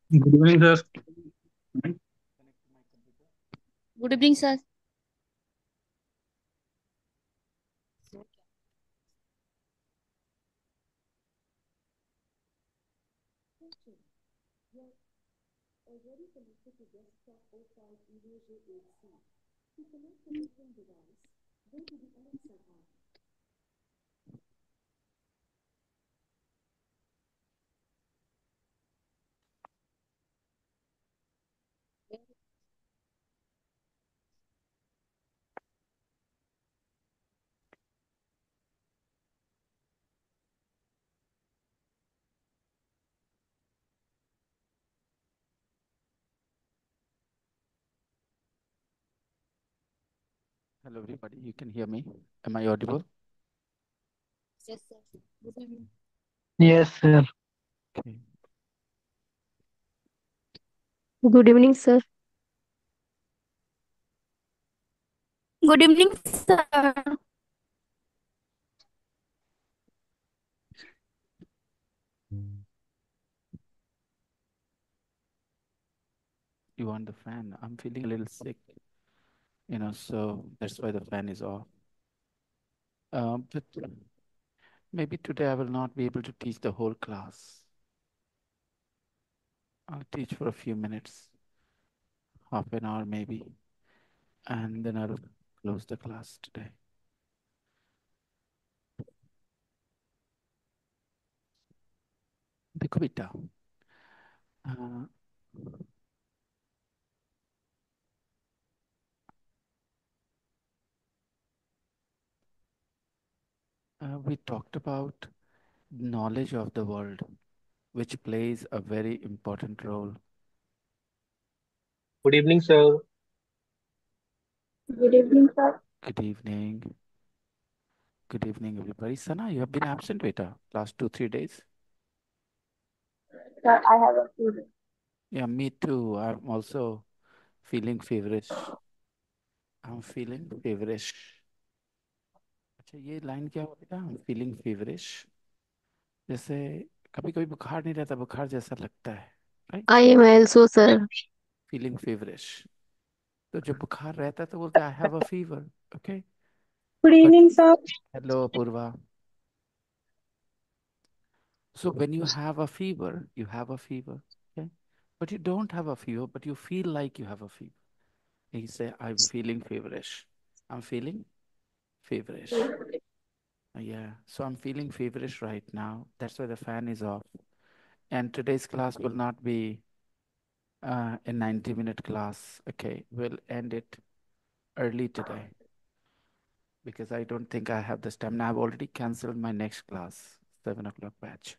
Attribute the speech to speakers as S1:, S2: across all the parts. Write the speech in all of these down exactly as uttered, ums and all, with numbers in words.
S1: Good evening, sir.
S2: Good evening, sir.
S3: Hello, everybody. You can hear me. Am I audible?
S2: Yes, sir. Good evening.
S1: Yes, sir.
S3: Okay.
S4: Good evening, sir.
S5: Good evening, sir.
S3: You want the fan? I'm feeling a little sick, you know, so that's why the fan is off. Um, but maybe today I will not be able to teach the whole class. I'll teach for a few minutes, half an hour maybe, and then I'll close the class today. देखो बेटा, uh, uh, we talked about knowledge of the world, which plays a very important role.
S1: Good evening, sir.
S4: Good evening, sir.
S3: Good evening. Good evening, everybody. Sana, you have been absent, beta, last two, three days.
S4: Sir, I have a fever.
S3: Yeah, me too. I'm also feeling feverish. I'm feeling feverish. अच्छा ये line क्या हुआ बेटा? I'm feeling feverish. जैसे कभी कभी बुखार नहीं रहता, बुखार जैसा लगता है, right?
S4: I am also, sir.
S3: Feeling feverish. तो जब बुखार रहता है तो बोलते हैं I have a fever, okay?
S6: Good
S3: But
S6: evening, sir.
S3: hello, Purva. So when you have a fever, you have a fever, okay? But you don't have a fever, but you feel like you have a fever. He say, I'm feeling feverish. I'm feeling feverish. Uh, Yeah, so I'm feeling feverish right now. That's why the fan is off. And today's class will not be uh, a ninety minute class. Okay, we'll end it early today because I don't think I have the stamina. I've already canceled my next class, seven o'clock batch.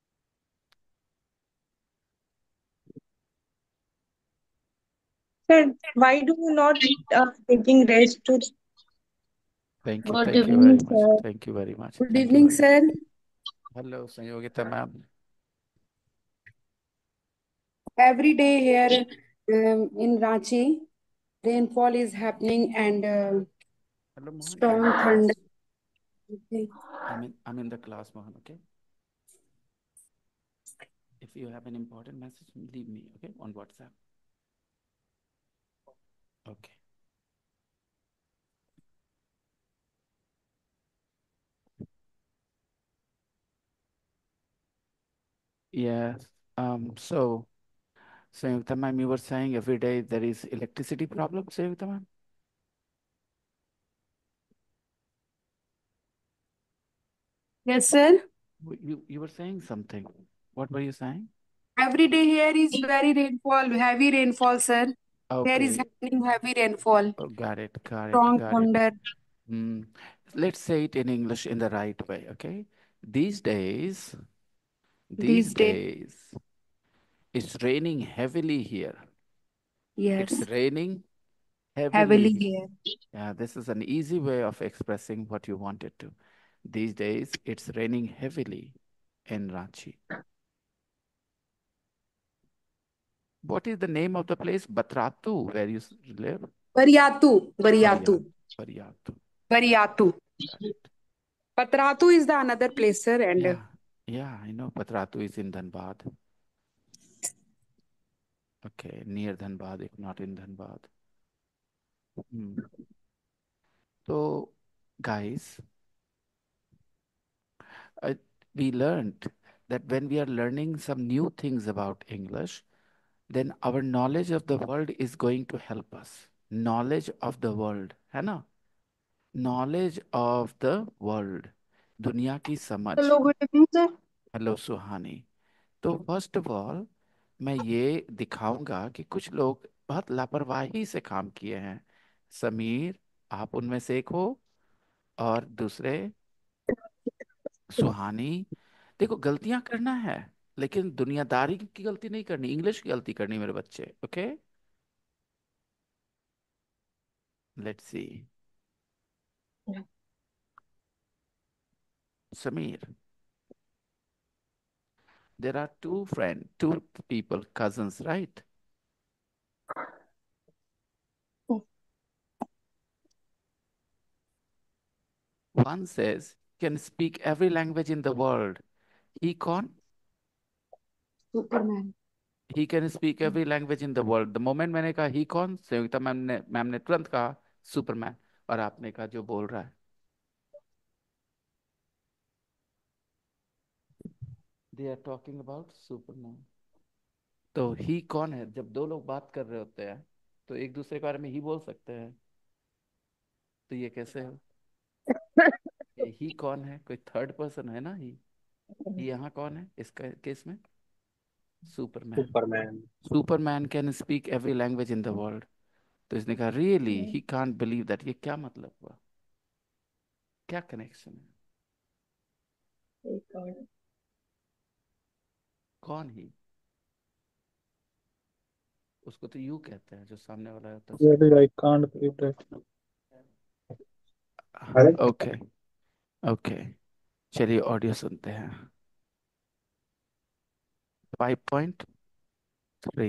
S6: Sir, why do you not uh, taking rest to
S3: Thank you.
S5: Good
S3: Thank you
S5: evening,
S3: very much.
S5: sir.
S3: Thank you very much.
S5: Good
S3: Thank you
S5: evening,
S3: very much.
S5: sir.
S3: Hello, Sanyogita ma'am.
S5: Every day here um, in Ranchi, rainfall is happening and uh,
S3: Hello, Mohan. I'm in
S5: strong
S3: the
S5: thunder.
S3: class.
S5: Okay.
S3: I'm in, I'm in the class, Mohan. Okay. If you have an important message, leave me, okay, on WhatsApp. Okay. Yes. Um, so, Sayukta ma'am, you were saying every day there is electricity problem, Sayukta ma'am?
S5: Yes, sir.
S3: W- You, you were saying something. What were you saying?
S5: Every day here is very rainfall, heavy rainfall, sir. Here is
S3: Okay.
S5: happening heavy rainfall,
S3: Oh, got it, got it,
S5: strong
S3: got it.
S5: thunder.
S3: Hmm. Let's say it in English in the right way, okay? These days, these
S5: These days,
S3: days, it's raining heavily here. It's
S5: yes,
S3: raining
S5: heavily
S3: heavily.
S5: here.
S3: Yeah, this is an easy way of expressing what you wanted to. These days, it's raining heavily in Ranchi. What is the name of the place? Batratu, where you s- live?
S5: Variatu, Variatu,
S3: Variat, Variatu.
S5: Variatu.
S3: Got it.
S5: Patratu is the another place, sir, and uh,
S3: Yeah, yeah, I know Patratu is in Dhanbad. Okay, near Dhanbad, if not in Dhanbad. Hmm. So, guys, uh, we learned that when we are learning some new things about English, then our knowledge of the world is going to help us. Knowledge of the world, है ना? Knowledge of the world, दुनिया की समझ.
S6: Hello, good evening, sir.
S3: Hello Suhani. तो first of all मैं ये दिखाऊंगा कि कुछ लोग बहुत लापरवाही से काम किए हैं. समीर, आप उनमें से एक हो. और दूसरे सुहानी. देखो, गलतियां करना है, लेकिन दुनियादारी की गलती नहीं करनी, इंग्लिश की गलती करनी मेरे बच्चे. Okay, let's see. Sameer, there are two friend two people, cousins, right? One says can speak every language in the world. He con
S5: Superman.
S3: he can speak every language in the world. The moment मैंने कहा he कौन, संयुक्ता ma'am ने ma'am ने तुरंत कहा Superman. और आपने कहा जो बोल रहा है. They are talking about Superman. तो ही कौन है? जब दो लोग बात कर रहे होते हैं तो एक दूसरे के बारे में ही बोल सकते हैं. तो ये कैसे है? ये ही कौन है? कोई थर्ड पर्सन है ना. ही ही यहाँ कौन है इसका केस में? Superman.
S1: Superman.
S3: Superman can speak every language in the world. तो इसने कहा really he can't believe that. ये क्या मतलब हुआ? क्या कनेक्शन है? कौन ही? उसको तो यू कहते हैं जो सामने वाला होता है.
S1: Really, I can't believe that.
S3: Okay okay, चलिए ऑडियो सुनते हैं. Five point three.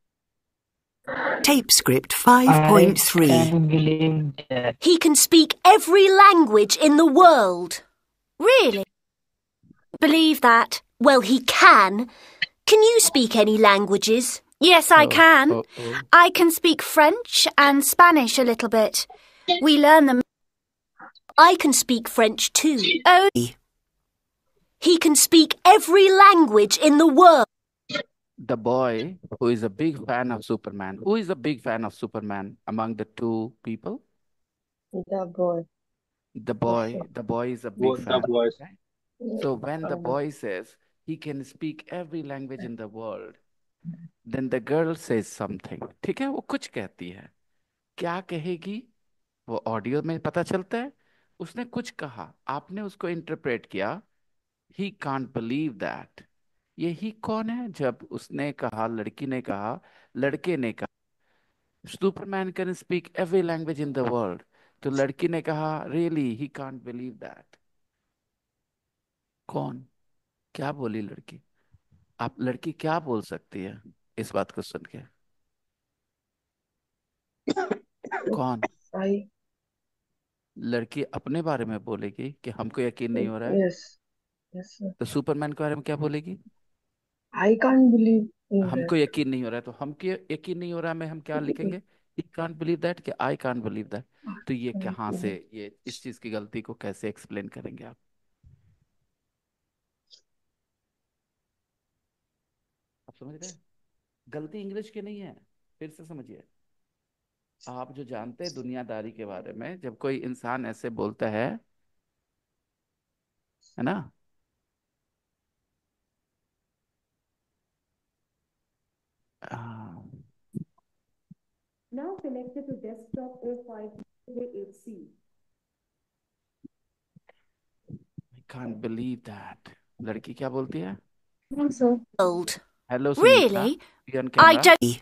S7: Tape script
S1: I
S7: five point three.
S1: can't believe that.
S7: He can speak every language in the world. Really? Believe that? Well, he can. Can you speak any languages?
S8: Yes, I
S3: Oh,
S8: can.
S3: oh, oh.
S8: I can speak French and Spanish a little bit. We learn them.
S7: I can speak French too.
S8: Oh,
S7: He can speak every language in the world.
S3: The boy who is a big fan of Superman. Who is a big fan of Superman among the two people?
S6: The boy.
S3: The boy. The boy is a big
S1: Both the
S3: fan.
S1: boys.
S3: Okay? So when the boy says he can speak every language in the world, then the girl says something. ठीक है, वो कुछ कहती है. क्या कहेगी वो audio में पता चलता है. उसने कुछ कहा, आपने उसको इंटरप्रेट किया. He can't believe that. ये ही कौन है? जब उसने कहा, लड़की ने कहा, लड़के ने कहा Superman can speak every language in the world, तो लड़की ने कहा really he can't believe that. कौन? क्या बोली लड़की? आप लड़की क्या बोल सकती है इस बात को सुन के? कौन?
S6: I.
S3: लड़की अपने बारे में बोलेगी कि हमको यकीन नहीं हो रहा है.
S6: Yes. Yes, sir.
S3: तो सुपरमैन के बारे में क्या बोलेगी?
S6: I can't believe in
S3: हमको
S6: that.
S3: यकीन नहीं हो रहा है. तो हमको यकीन नहीं हो रहा है में हम क्या लिखेंगे? ही कांट बिलीव दैट कि आई कांट बिलीव दैट. तो ये कहाँ से, ये इस चीज की गलती को कैसे एक्सप्लेन करेंगे आप? आप समझ रहे हैं? गलती इंग्लिश की नहीं है. फिर से समझिए. आप जो जानते हैं दुनियादारी के बारे में, जब कोई इंसान ऐसे बोलता है है ना, हाँ,
S9: Now connected to desktop O five eight C.
S3: I can't believe that. लड़की क्या बोलती है?
S7: World.
S3: Hello Sunita,
S7: Really?
S3: be on
S7: I
S3: camera.
S7: don't.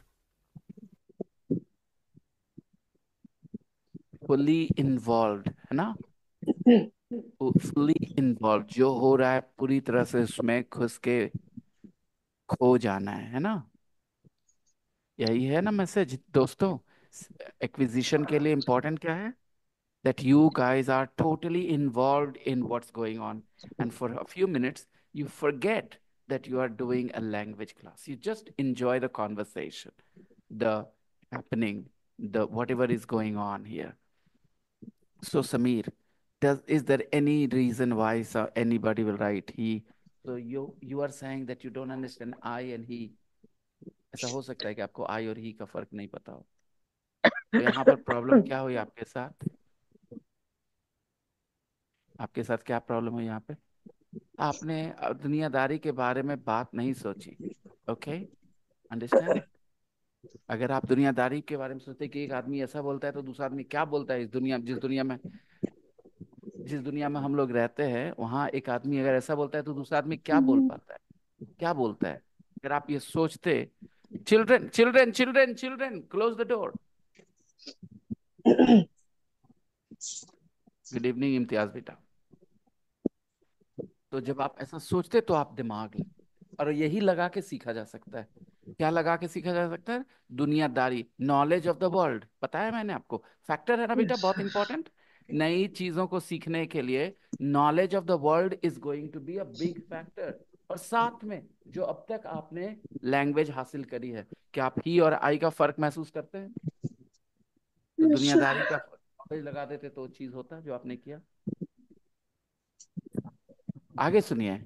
S3: Fully involve, है ना? फुली इन्वॉल्व, जो हो रहा है पूरी तरह से उसमें घुस के खो जाना है है ना? यही है ना मैसेज दोस्तों. एक्विजिशन के लिए इंपॉर्टेंट क्या है? that you guys are totally involved in what's going on, and for a few minutes you forget that you are doing a language class. You just enjoy the conversation, the happening, the whatever is going on here. So Samir, does is there any reason why so anybody will write he? So you you are saying that you don't understand I and he. ऐसा हो सकता है कि आपको I और he का फर्क नहीं पता हो? तो यहाँ पर प्रॉब्लम क्या हुई आपके साथ? आपके साथ क्या प्रॉब्लम हुई यहाँ पे? आपने अ, दुनियादारी के बारे में बात नहीं सोची. Okay, understand? अगर आप दुनियादारी के बारे में सोचते कि एक आदमी ऐसा बोलता है तो दूसरा आदमी क्या बोलता है, इस दुनिया जिस दुनिया में जिस दुनिया में हम लोग रहते हैं, वहां एक आदमी अगर ऐसा बोलता है तो दूसरा आदमी क्या बोल पाता है, क्या बोलता है? अगर आप ये सोचते, children children children children close the door. Good evening Imtiaz बेटा. तो जब आप ऐसा सोचते तो आप दिमाग लग, और यही लगा के सीखा जा सकता है. क्या लगा के सीखा जा सकता है? दुनियादारी, नॉलेज ऑफ द वर्ल्ड. पता है मैंने आपको, फैक्टर है ना बेटा,
S6: Yes,
S3: बहुत
S6: sir.
S3: इंपॉर्टेंट. नई चीजों को सीखने के लिए knowledge of the world is going to be a big factor. और साथ में जो अब तक आपने लैंग्वेज हासिल करी है, क्या आप ही और आई का फर्क महसूस करते हैं? तो
S6: Yes, sir.
S3: दुनियादारी का नॉलेज लगा देते तो चीज होता जो आपने किया. आगे सुनिए.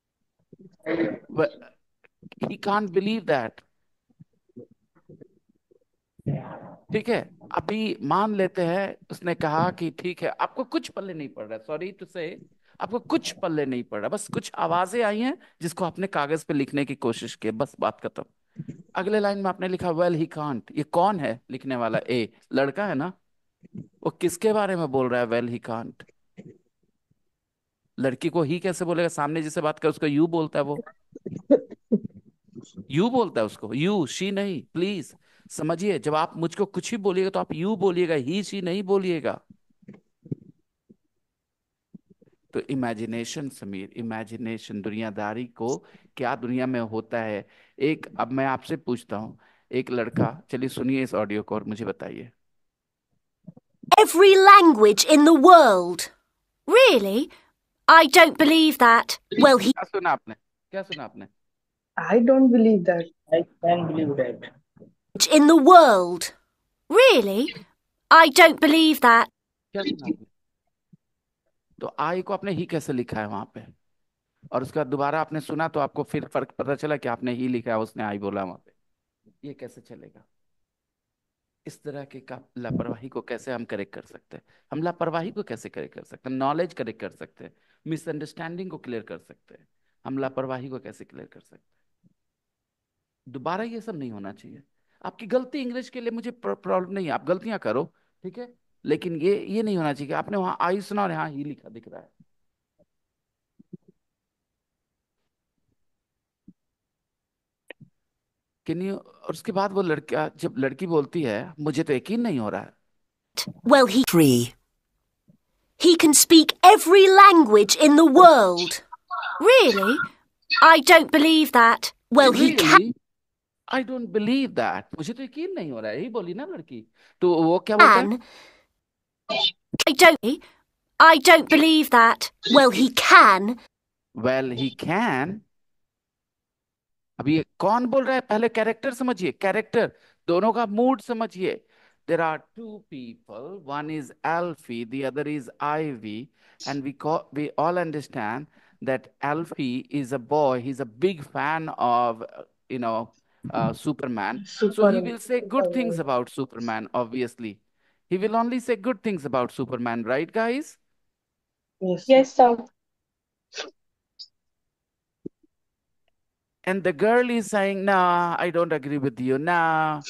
S3: He can't believe that. ठीक है, अभी मान लेते हैं उसने कहा कि ठीक है आपको कुछ पल्ले नहीं पड़ रहा, सॉरी टू से, आपको कुछ पल्ले नहीं पड़ रहा, बस कुछ आवाजें आई हैं जिसको आपने कागज पे लिखने की कोशिश की, बस बात खत्म. अगले लाइन में आपने लिखा वेल ही कांट. ये कौन है लिखने वाला? ए, लड़का है ना. वो किसके बारे में बोल रहा है वेल ही कांट? लड़की को ही कैसे बोलेगा? सामने जिसे बात कर उसको यू बोलता है, वो यू बोलता है उसको, यू शी नहीं. प्लीज समझिए, जब आप मुझको कुछ ही बोलिएगा तो आप यू बोलिएगा, ही शी नहीं बोलिएगा. तो इमेजिनेशन समीर, इमेजिनेशन, दुनियादारी को क्या दुनिया में होता है. एक, अब मैं आपसे पूछता हूँ, एक लड़का, चलिए सुनिए इस ऑडियो को और मुझे बताइए.
S7: Every language in the world. Really? I don't believe that. Well, he
S3: क्या सुना आपने? क्या सुना आपने?
S6: I don't believe that.
S1: I can believe that.
S7: in the world. Really? I don't believe that.
S3: क्या सुना आपने? तो आई को आपने ही कैसे लिखा है वहां पे, और उसका दोबारा आपने सुना तो आपको फिर फर्क पता चला कि आपने ही लिखा है, उसने आई बोला वहां पे. ये कैसे चलेगा? इस तरह के का लापरवाही को कैसे हम करेक्ट कर सकते हैं? हम लापरवाही को कैसे करेक्ट कर सकते हैं? नॉलेज करेक्ट कर सकते हैं, मिसअंडरस्टैंडिंग को क्लियर कर सकते हैं. हम लापरवाही को कैसे क्लियर कर सकते हैं? दोबारा ये सब नहीं होना चाहिए. आपकी गलती इंग्लिश के लिए मुझे प्रॉब्लम नहीं है, आप गलतियां करो, ठीक है, लेकिन ये ये नहीं होना चाहिए कि आपने वहां आई सुना और यहाँ ही लिखा दिख रहा है. Can you? और उसके बाद वो लड़का, जब लड़की बोलती है मुझे तो यकीन नहीं हो रहा है.
S7: Well, he free. He can speak every language in the world. Really? I don't believe that. Well, he can.
S3: I don't believe that. मुझे तो यकीन नहीं हो रहा है, यही बोली ना लड़की. तो वो क्या बोलता है?
S7: I don't. I don't believe that. Well, he can.
S3: Well he can. अभी ये कौन बोल रहा है? पहले कैरेक्टर समझिए, कैरेक्टर, दोनों का मूड समझिए. There are two people, one is Alfie, the other is Ivy, and we we all understand that Alfie is a boy, he's a big fan of, you know, uh, Superman. So he
S6: Super.
S3: will say good things about Superman, obviously. He will only say good things about Superman, right, guys?
S6: Yes.
S4: Yes, sir.
S3: And the girl is saying, nah, I don't agree with you, nah.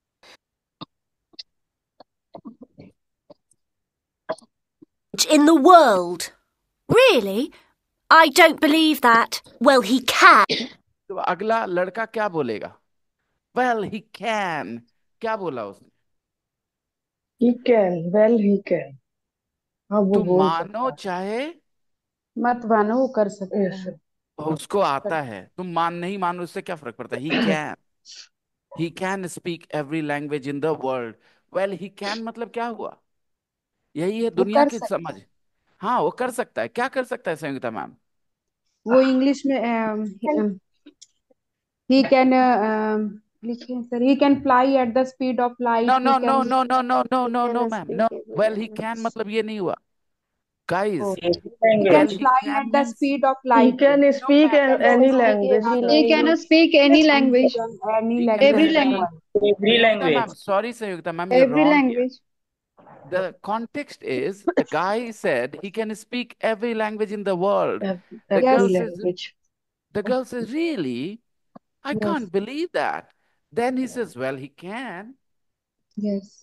S7: In the world. Really? I don't believe that. Well, he can.
S3: तो अगला लड़का क्या बोलेगा? Well, he can. क्या बोला उसने?
S6: He can. Well, he can. हाँ वो
S3: तुम
S6: बोल
S3: मानो
S6: सकता
S3: चाहे,
S5: मत मानो, वो कर
S6: है.
S5: सकता
S6: Yes,
S5: है.
S6: sir.
S3: उसको आता है. तुम मान नहीं मानो, उससे क्या फर्क पड़ता है? He can. He can speak every language in the world. Well, he can मतलब क्या हुआ? यही है
S5: वो
S3: दुनिया
S5: कर
S3: की
S5: सकता
S3: समझ.
S5: है.
S3: हाँ, वो कर सकता है. क्या कर सकता है संयुक्ता मैम?
S5: वो इंग्लिश में um, um, he can uh, um, लिखिए sir, he can fly at the speed of light.
S3: No,
S5: He
S3: no, no,
S5: can
S3: no, no, no, no,
S4: He
S3: no, no,
S4: can
S3: ma'am.
S4: speak
S3: No.
S4: every
S3: Well, he can
S4: language.
S3: मतलब ये नहीं हुआ. Guys,
S5: oh,
S1: Every
S5: he can
S3: well,
S1: language.
S3: he
S5: fly
S3: can
S5: at the
S3: means
S5: speed of
S6: He
S5: light.
S6: can
S3: no,
S6: speak
S3: ma'am.
S6: an,
S4: He
S3: No,
S4: can
S6: any
S3: no.
S4: speak
S6: language,
S4: every
S6: sir.
S2: He
S3: You,
S2: cannot
S4: language.
S2: speak any language.
S5: He can any
S3: he can
S5: language
S2: Every
S5: in the
S3: speak
S2: language.
S5: world.
S1: Every
S3: Sayugta
S1: language.
S3: ma'am. Sorry, Sayugta ma'am, you're
S2: Every
S3: wrong here.
S2: language.
S3: The context is the guy said he can speak every language in the world.
S6: Ev-
S3: The
S6: Every
S3: girl
S5: Yes,
S3: says,
S6: language.
S3: the girl says, really? I
S5: yes,
S3: can't believe that. Then he says, well, he can.
S5: yes.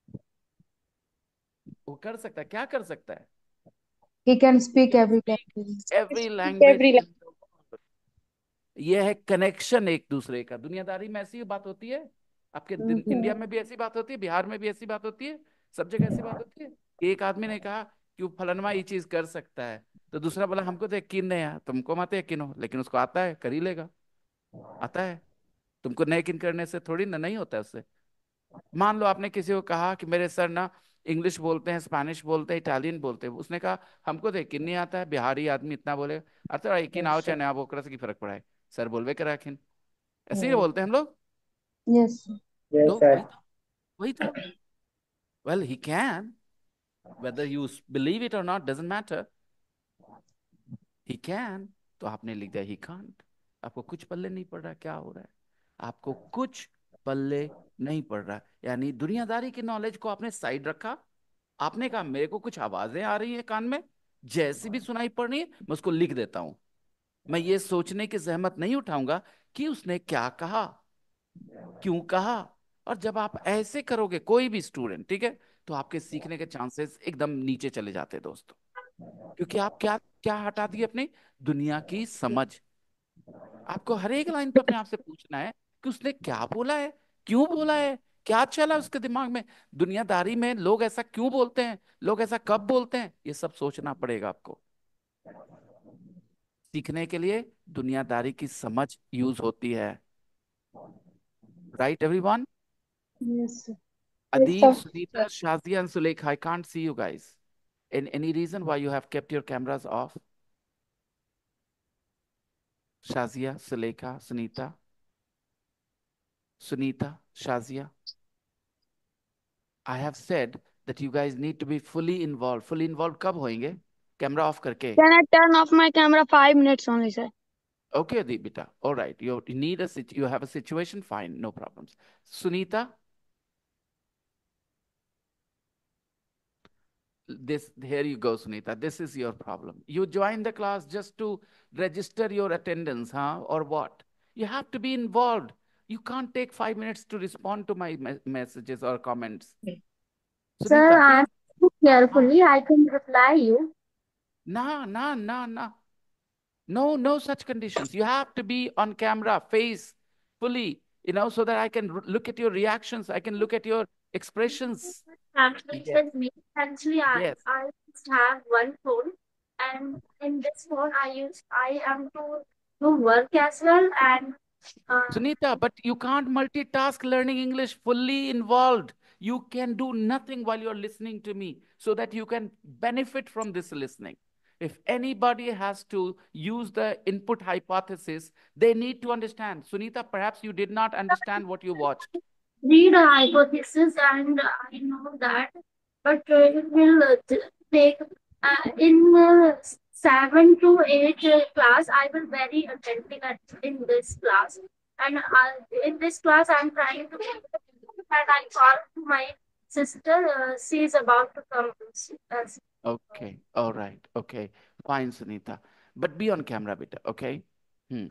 S3: वो कर सकता है. क्या कर सकता है?
S5: He can
S3: He
S5: speak
S3: can
S5: every
S3: speak
S5: language.
S3: every
S2: Speak
S3: language
S2: every
S3: in the world. ये है कनेक्शन एक दूसरे का. दुनियादारी में ऐसी बात होती है. आपके दिन-
S5: Mhm.
S3: इंडिया में भी ऐसी बात होती है, बिहार में भी ऐसी बात होती है, सब जगह ऐसी बात होती है. एक आदमी ने कहा कि वो फलनवा ये चीज कर सकता है, तो दूसरा बोला हमको तो यकीन नहीं है. तुमको मत यकीन हो, लेकिन उसको आता है, कर ही लेगा. आता है. तुमको नहीं यकीन करने से थोड़ी ना नहीं होता है उससे. मान लो आपने किसी को कहा कि मेरे सर ना इंग्लिश बोलते हैं, स्पेनिश बोलते हैं, इटालियन बोलते हैं. उसने कहा हमको तो यकीन नहीं आता है, बिहारी आदमी इतना बोलेगा. अरे यकीन आओ
S6: Yes,
S3: चाहे
S6: sir.
S3: ना, वो करे से की फर्क पड़ा है. सर बोलवे करा यकीन. ऐसे ही
S6: Hmm.
S3: बोलते हैं हम लोग.
S5: Yes,
S1: Yes,
S3: तो
S1: sir.
S3: वही तो वही तो well he can, whether you s- believe it or not doesn't matter. He can. तो आपने लिख दिया he can't. आपको कुछ पल्ले नहीं पड़ रहा. क्या हो रहा है? आपको कुछ पल्ले नहीं पड़ रहा. यानी दुनियादारी की नॉलेज को आपने साइड रखा. आपने कहा मेरे को कुछ आवाजें आ रही है कान में, जैसी भी सुनाई पड़ रही है मैं उसको लिख देता हूं. मैं ये सोचने की जहमत नहीं उठाऊंगा कि उसने क्या कहा, क्यों कहा. और जब आप ऐसे करोगे, कोई भी स्टूडेंट, ठीक है, तो आपके सीखने के चांसेस एकदम नीचे चले जाते हैं दोस्तों. क्योंकि आप क्या क्या हटा दिए अपने दुनिया की समझ. आपको हर एक लाइन पे अपने आप से पूछना है कि उसने क्या बोला है, क्यों बोला है, क्या चला उसके दिमाग में. दुनियादारी में लोग ऐसा क्यों बोलते हैं, लोग ऐसा कब बोलते हैं, ये सब सोचना पड़ेगा आपको. सीखने के लिए दुनियादारी की समझ यूज होती है. Right everyone?
S5: yes, sir.
S3: Adib, Sunita, Shazia, and Suleikha, I can't see you guys. In any reason why you have kept your cameras off? Shazia, Suleikha, Sunita, Sunita, Shazia. I have said that you guys need to be fully involved. Fully involved कब होएंगे? Camera off करके.
S2: Can I turn off my camera five minutes only, sir?
S3: Okay, Adib, beta. All right. You you need a sit- you have a situation. Fine, no problems. Sunita, this here you go, Sunita. This is your problem. You join the class just to register your attendance, huh? Or what? You have to be involved. You can't take five minutes to respond to my me- messages or comments.
S2: Sir,
S3: Sunita,
S2: I'm
S3: please.
S2: carefully. I can reply you.
S3: No, no, no, no. No, no such conditions. You have to be on camera, face fully, you know, so that I can r- look at your reactions. I can look at your expressions.
S2: Actually,
S3: Yes.
S2: with me, actually, I,
S3: Yes.
S2: I just have one phone, and in this phone, I use I am to do work as well, and uh,
S3: Sunita, but you can't multitask learning English fully involved. You can do nothing while you're listening to me so that you can benefit from this listening. If anybody has to use the input hypothesis, they need to understand. Sunita, perhaps you did not understand what you watched.
S2: read a hypothesis, and I know that, but uh, it will uh, t- take uh, in uh, seven to eight uh, class. I will very attentive at, in this class, and uh, in this class, I'm trying to and I call to my sister. Uh, she is about to come. Uh,
S3: Okay, all right, okay, fine, Sunita. But be on camera, beta, okay? Hmm.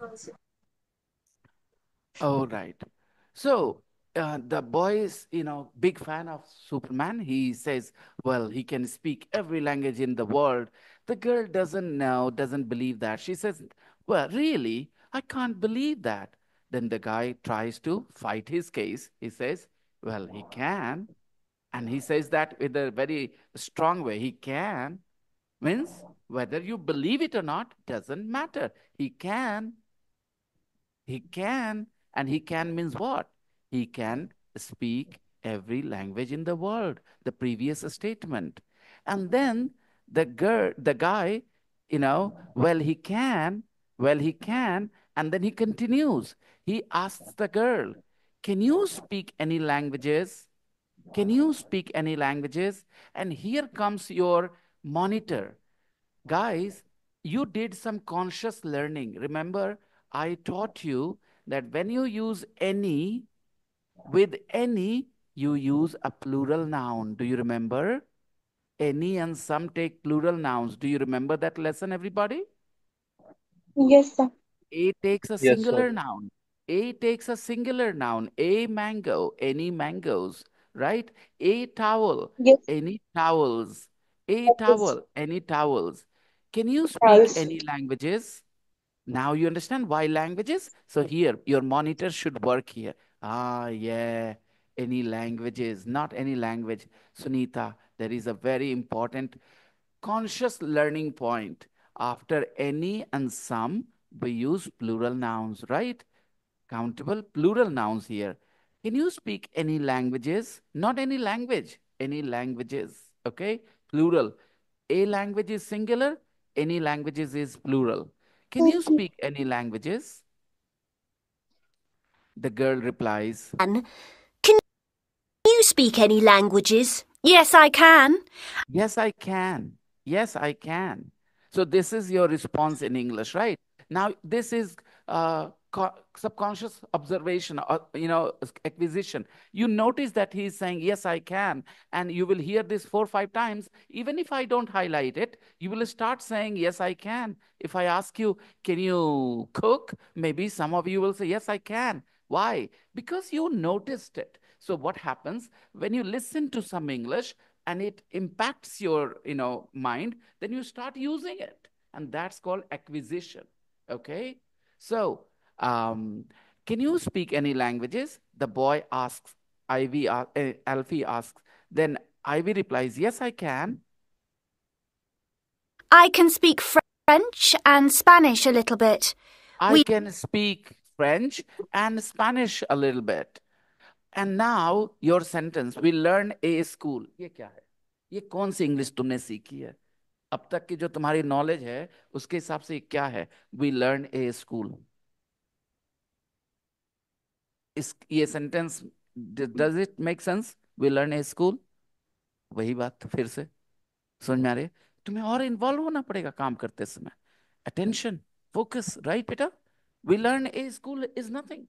S3: All right. So uh, the boy is, you know, big fan of Superman. He says, well, he can speak every language in the world. The girl doesn't know, doesn't believe that. She says, well, really? I can't believe that. Then the guy tries to fight his case. He says, well, he can. And he says that with a very strong way. He can means whether you believe it or not doesn't matter. He can. He can, and he can means what? He can speak every language in the world, the previous statement. And then the girl, the guy, you know, well, he can, Well, he can. And then he continues. He asks the girl, can you speak any languages? Can you speak any languages? And here comes your monitor. Guys, you did some conscious learning. Remember, I taught you that when you use any, with any, you use a plural noun. Do you remember? Any and some take plural nouns. Do you remember that lesson, everybody?
S4: Yes, sir.
S3: A takes a
S1: Yes, sir.
S3: singular noun. A takes a singular noun. A mango, any mangoes, right? A towel,
S4: Yes,
S3: any towels. A
S4: yes.
S3: towel, any towels. Can you speak
S6: Pulse.
S3: any languages? Now you understand why languages? So here, your monitor should work here. Ah, yeah, any languages, not any language. Sunita, there is a very important conscious learning point. After any and some, we use plural nouns, right? Countable plural nouns here. Can you speak any languages? Not any language, any languages, okay? Plural. A language is singular, any languages is plural. Can you speak any languages? The girl replies,
S7: Can you speak any languages?
S8: Yes, I can.
S3: yes, I can. Yes, I can. So this is your response in English, right? Now, this is uh, co- subconscious observation, or, you know, acquisition. You notice that he's saying, yes, I can. And you will hear this four or five times. Even if I don't highlight it, you will start saying, yes, I can. If I ask you, can you cook? Maybe some of you will say, yes, I can. Why? Because you noticed it. So what happens when you listen to some English and it impacts your, you know, mind, then you start using it. And that's called acquisition. Okay. So, um, can you speak any languages? The boy asks, Ivy, uh, uh, Alfie asks. Then Ivy replies, yes, I can.
S8: I can speak French and Spanish a little bit.
S3: I
S8: We
S3: can speak French and Spanish a little bit. And now your sentence, we learn a school. ये क्या है? ये कौन सी English तुमने सीखी है? अब तक की जो तुम्हारी नॉलेज है उसके हिसाब से ये क्या है? We learn a school. इस ये sentence does it make sense? We learn a school. वही बात फिर से समझ में आ रही है? तुम्हें और इन्वॉल्व होना पड़ेगा काम करते समय. Attention, focus, right बेटा? We learn a school is nothing.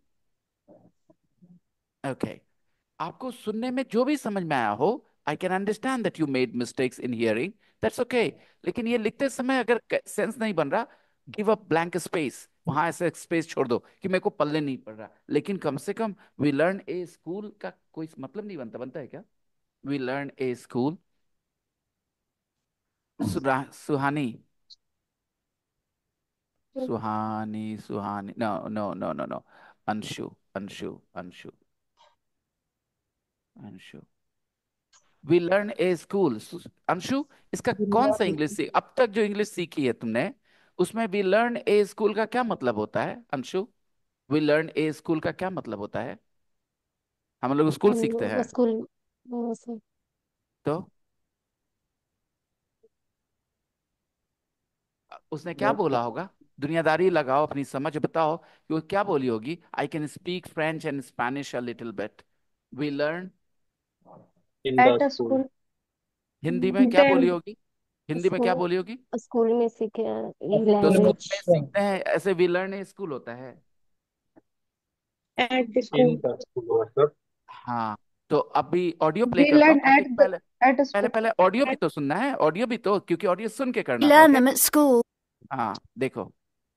S3: Okay. आपको सुनने में जो भी समझ में आया हो, I can understand that you made mistakes in hearing, that's okay. लेकिन ये लिखते समय अगर सेंस नहीं बन रहा, गिव अ ब्लैंक स्पेस, वहां ऐसे स्पेस छोड़ दो कि मेरे को पल्ले नहीं पड़ रहा. लेकिन कम से कम वी लर्न ए स्कूल का कोई मतलब नहीं बनता. बनता है क्या? We learn a school. Suhani, Suhani, Suhani, no no no no no, Anshu, Anshu, Anshu, Anshu. We learn a school. Anshu, इसका कौन सा इंग्लिश सीख, अब तक जो इंग्लिश सीखी है तुमने, उसमें वी लर्न ए स्कूल का क्या मतलब होता है? Anshu, we learn a school का क्या मतलब होता है? हम लोग स्कूल सीखते हैं
S4: स्कूल सर।
S3: तो उसने क्या बोला होगा? दुनियादारी लगाओ, अपनी समझ बताओ कि वो क्या बोली होगी. I can speak French and Spanish a little bit. We learn.
S1: In the
S5: At a
S1: school.
S5: school.
S3: Hindi में क्या बोली
S5: Then
S3: होगी? हिंदी में क्या
S4: स्कूल
S3: बोली होगी?
S4: स्कूल में सीखे
S3: तो स्कूल
S4: लैंग्वेज।
S3: में सीखते हैं ऐसे, वी लर्न ए स्कूल होता है.
S5: at the
S1: In
S5: school.
S1: the school, sir.
S3: हाँ. तो अभी ऑडियो प्ले
S5: We
S3: करता हूँ
S5: learn
S3: ताकि
S5: at the
S3: पहले
S5: at a
S3: पहले
S5: school.
S3: पहले ऑडियो भी तो सुनना है. ऑडियो भी तो, क्योंकि ऑडियो सुन के करना था.
S8: learn
S3: okay.
S8: them at school.
S3: हाँ देखो.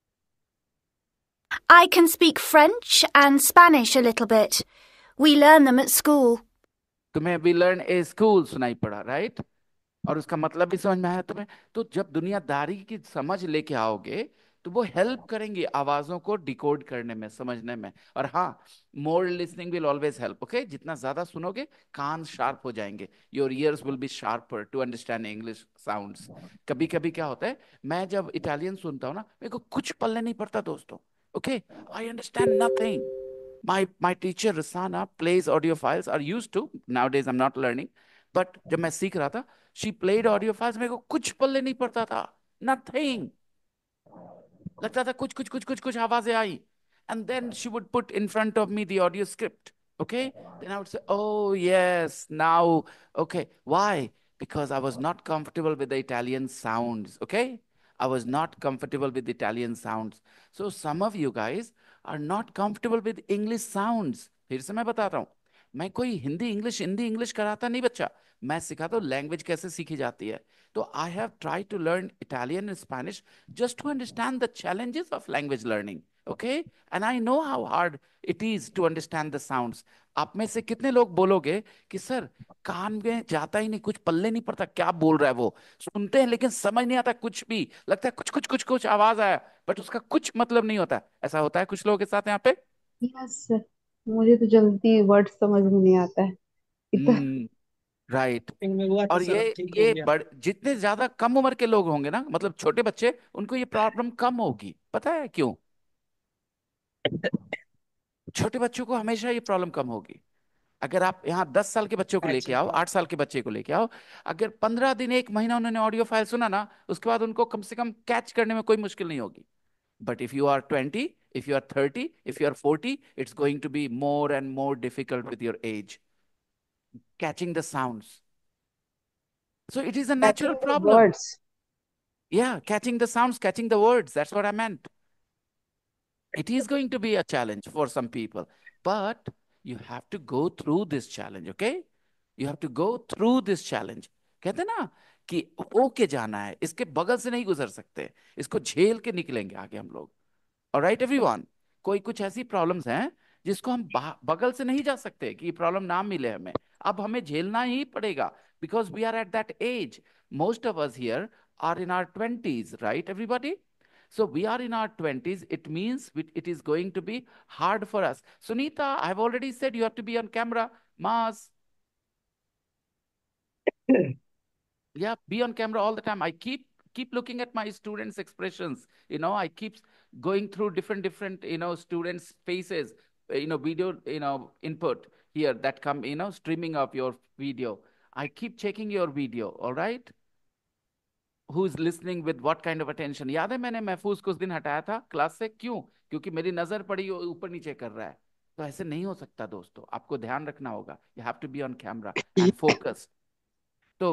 S8: I can speak French and Spanish a little bit. We learn them at school.
S3: तुम्हें वी लर्न ए स्कूल सुनाई पड़ा, राइट? और उसका मतलब भी समझ में आया तुम्हें. तो जब दुनियादारी की समझ लेके आओगे तो वो हेल्प करेंगे आवाजों को डिकोड करने में, समझने में. और हाँ, more listening will always help. Okay, जितना ज्यादा सुनोगे कान शार्प हो जाएंगे. Your ears will be sharper to understand English sounds. कभी कभी क्या होता है, मैं जब इटालियन सुनता हूँ ना, मेरे को कुछ पल्ले नहीं पड़ता दोस्तों. Okay, I understand nothing. My my teacher Rasana plays audio files, are used to. Nowadays I'm not learning, but जब मैं सीख रहा था, she played audio files. मेरे को कुछ पल्ले नहीं पड़ता था. Nothing. लगता था कुछ कुछ कुछ कुछ कुछ आवाजें आई, and then she would put in front of me the audio script. Okay, then I would say, oh yes, now okay. Why? Because I was not comfortable with the Italian sounds. Okay, I was not comfortable with Italian sounds. So some of you guys are not comfortable with English sounds. फिर से मैं बताता हूँ, मैं कोई Hindi English Hindi English कराता नहीं बच्चा, मैं सिखाता हूँ लैंग्वेज कैसे सीखी जाती है. तो I have try to learn Italian and Spanish just to understand the challenges of language learning. Okay, and I know how hard it is to understand the sounds. आप में से कितने लोग बोलोगे कि सर कान में जाता ही नहीं, कुछ पल्ले नहीं पड़ता क्या बोल रहा है वो, सुनते हैं लेकिन समझ नहीं आता कुछ भी, लगता है कुछ कुछ कुछ कुछ आवाज आया बट उसका कुछ मतलब नहीं होता. ऐसा होता है कुछ लोगों के साथ यहाँ पे.
S5: यस, मुझे तो जल्दी वर्ड समझ में नहीं आता है इतना.
S3: Hmm, right.
S1: में हुआ तो
S3: और
S1: सर
S3: ये
S1: ठीक हो
S3: ये
S1: गया.
S3: बड़ जितने ज्यादा कम उम्र के लोग होंगे ना, मतलब छोटे बच्चे, उनको ये प्रॉब्लम कम होगी. पता है क्यों? छोटे बच्चों को हमेशा ये प्रॉब्लम कम होगी. अगर आप यहाँ दस साल के बच्चों को लेके
S1: अच्छा.
S3: आओ, आठ साल के बच्चे को लेके आओ, अगर पंद्रह दिन एक महीना उन्होंने ऑडियो फाइल सुना ना, उसके बाद उनको कम से कम कैच करने में कोई मुश्किल नहीं होगी. But if you are twenty, if you are thirty, if you are forty, it's going to be more and more difficult with your age catching the sounds. So it is a natural
S5: Catching the
S3: problem.
S5: words.
S3: Yeah, catching the sounds, catching the words. That's what I meant. It is going to be a challenge for some people, but you have to go through this challenge, okay? You have to go through this challenge. कहते हैं ना कि okay जाना है, इसके बगल से नहीं गुजर सकते, इसको झेल के निकलेंगे आगे हम लोग. ऑलराइट एवरीवन, कोई कुछ ऐसी प्रॉब्लम्स हैं जिसको हम बा- बगल से नहीं जा सकते कि प्रॉब्लम ना मिले हमें, अब हमें झेलना ही पड़ेगा, because we are at that age. Most of us here are in our twenties, right everybody? So we are in our twenties. It means it is going to be hard for us. Sunita, I've already said you have to be on camera. Mas, yeah, be on camera all the time. I keep keep looking at my students' expressions. You know, I keep going through different different you know students' faces. uh, You know, video you know input here that come you know streaming of your video. I keep checking your video. All right. Who's listening with what kind of attention? याद है मैंने महफूज कुछ दिन हटाया था class से, क्यों? क्योंकि मेरी नजर पड़ी वो ऊपर नीचे कर रहा है. तो ऐसे नहीं हो सकता दोस्तों, आपको ध्यान रखना होगा. You have to be on camera and focus. तो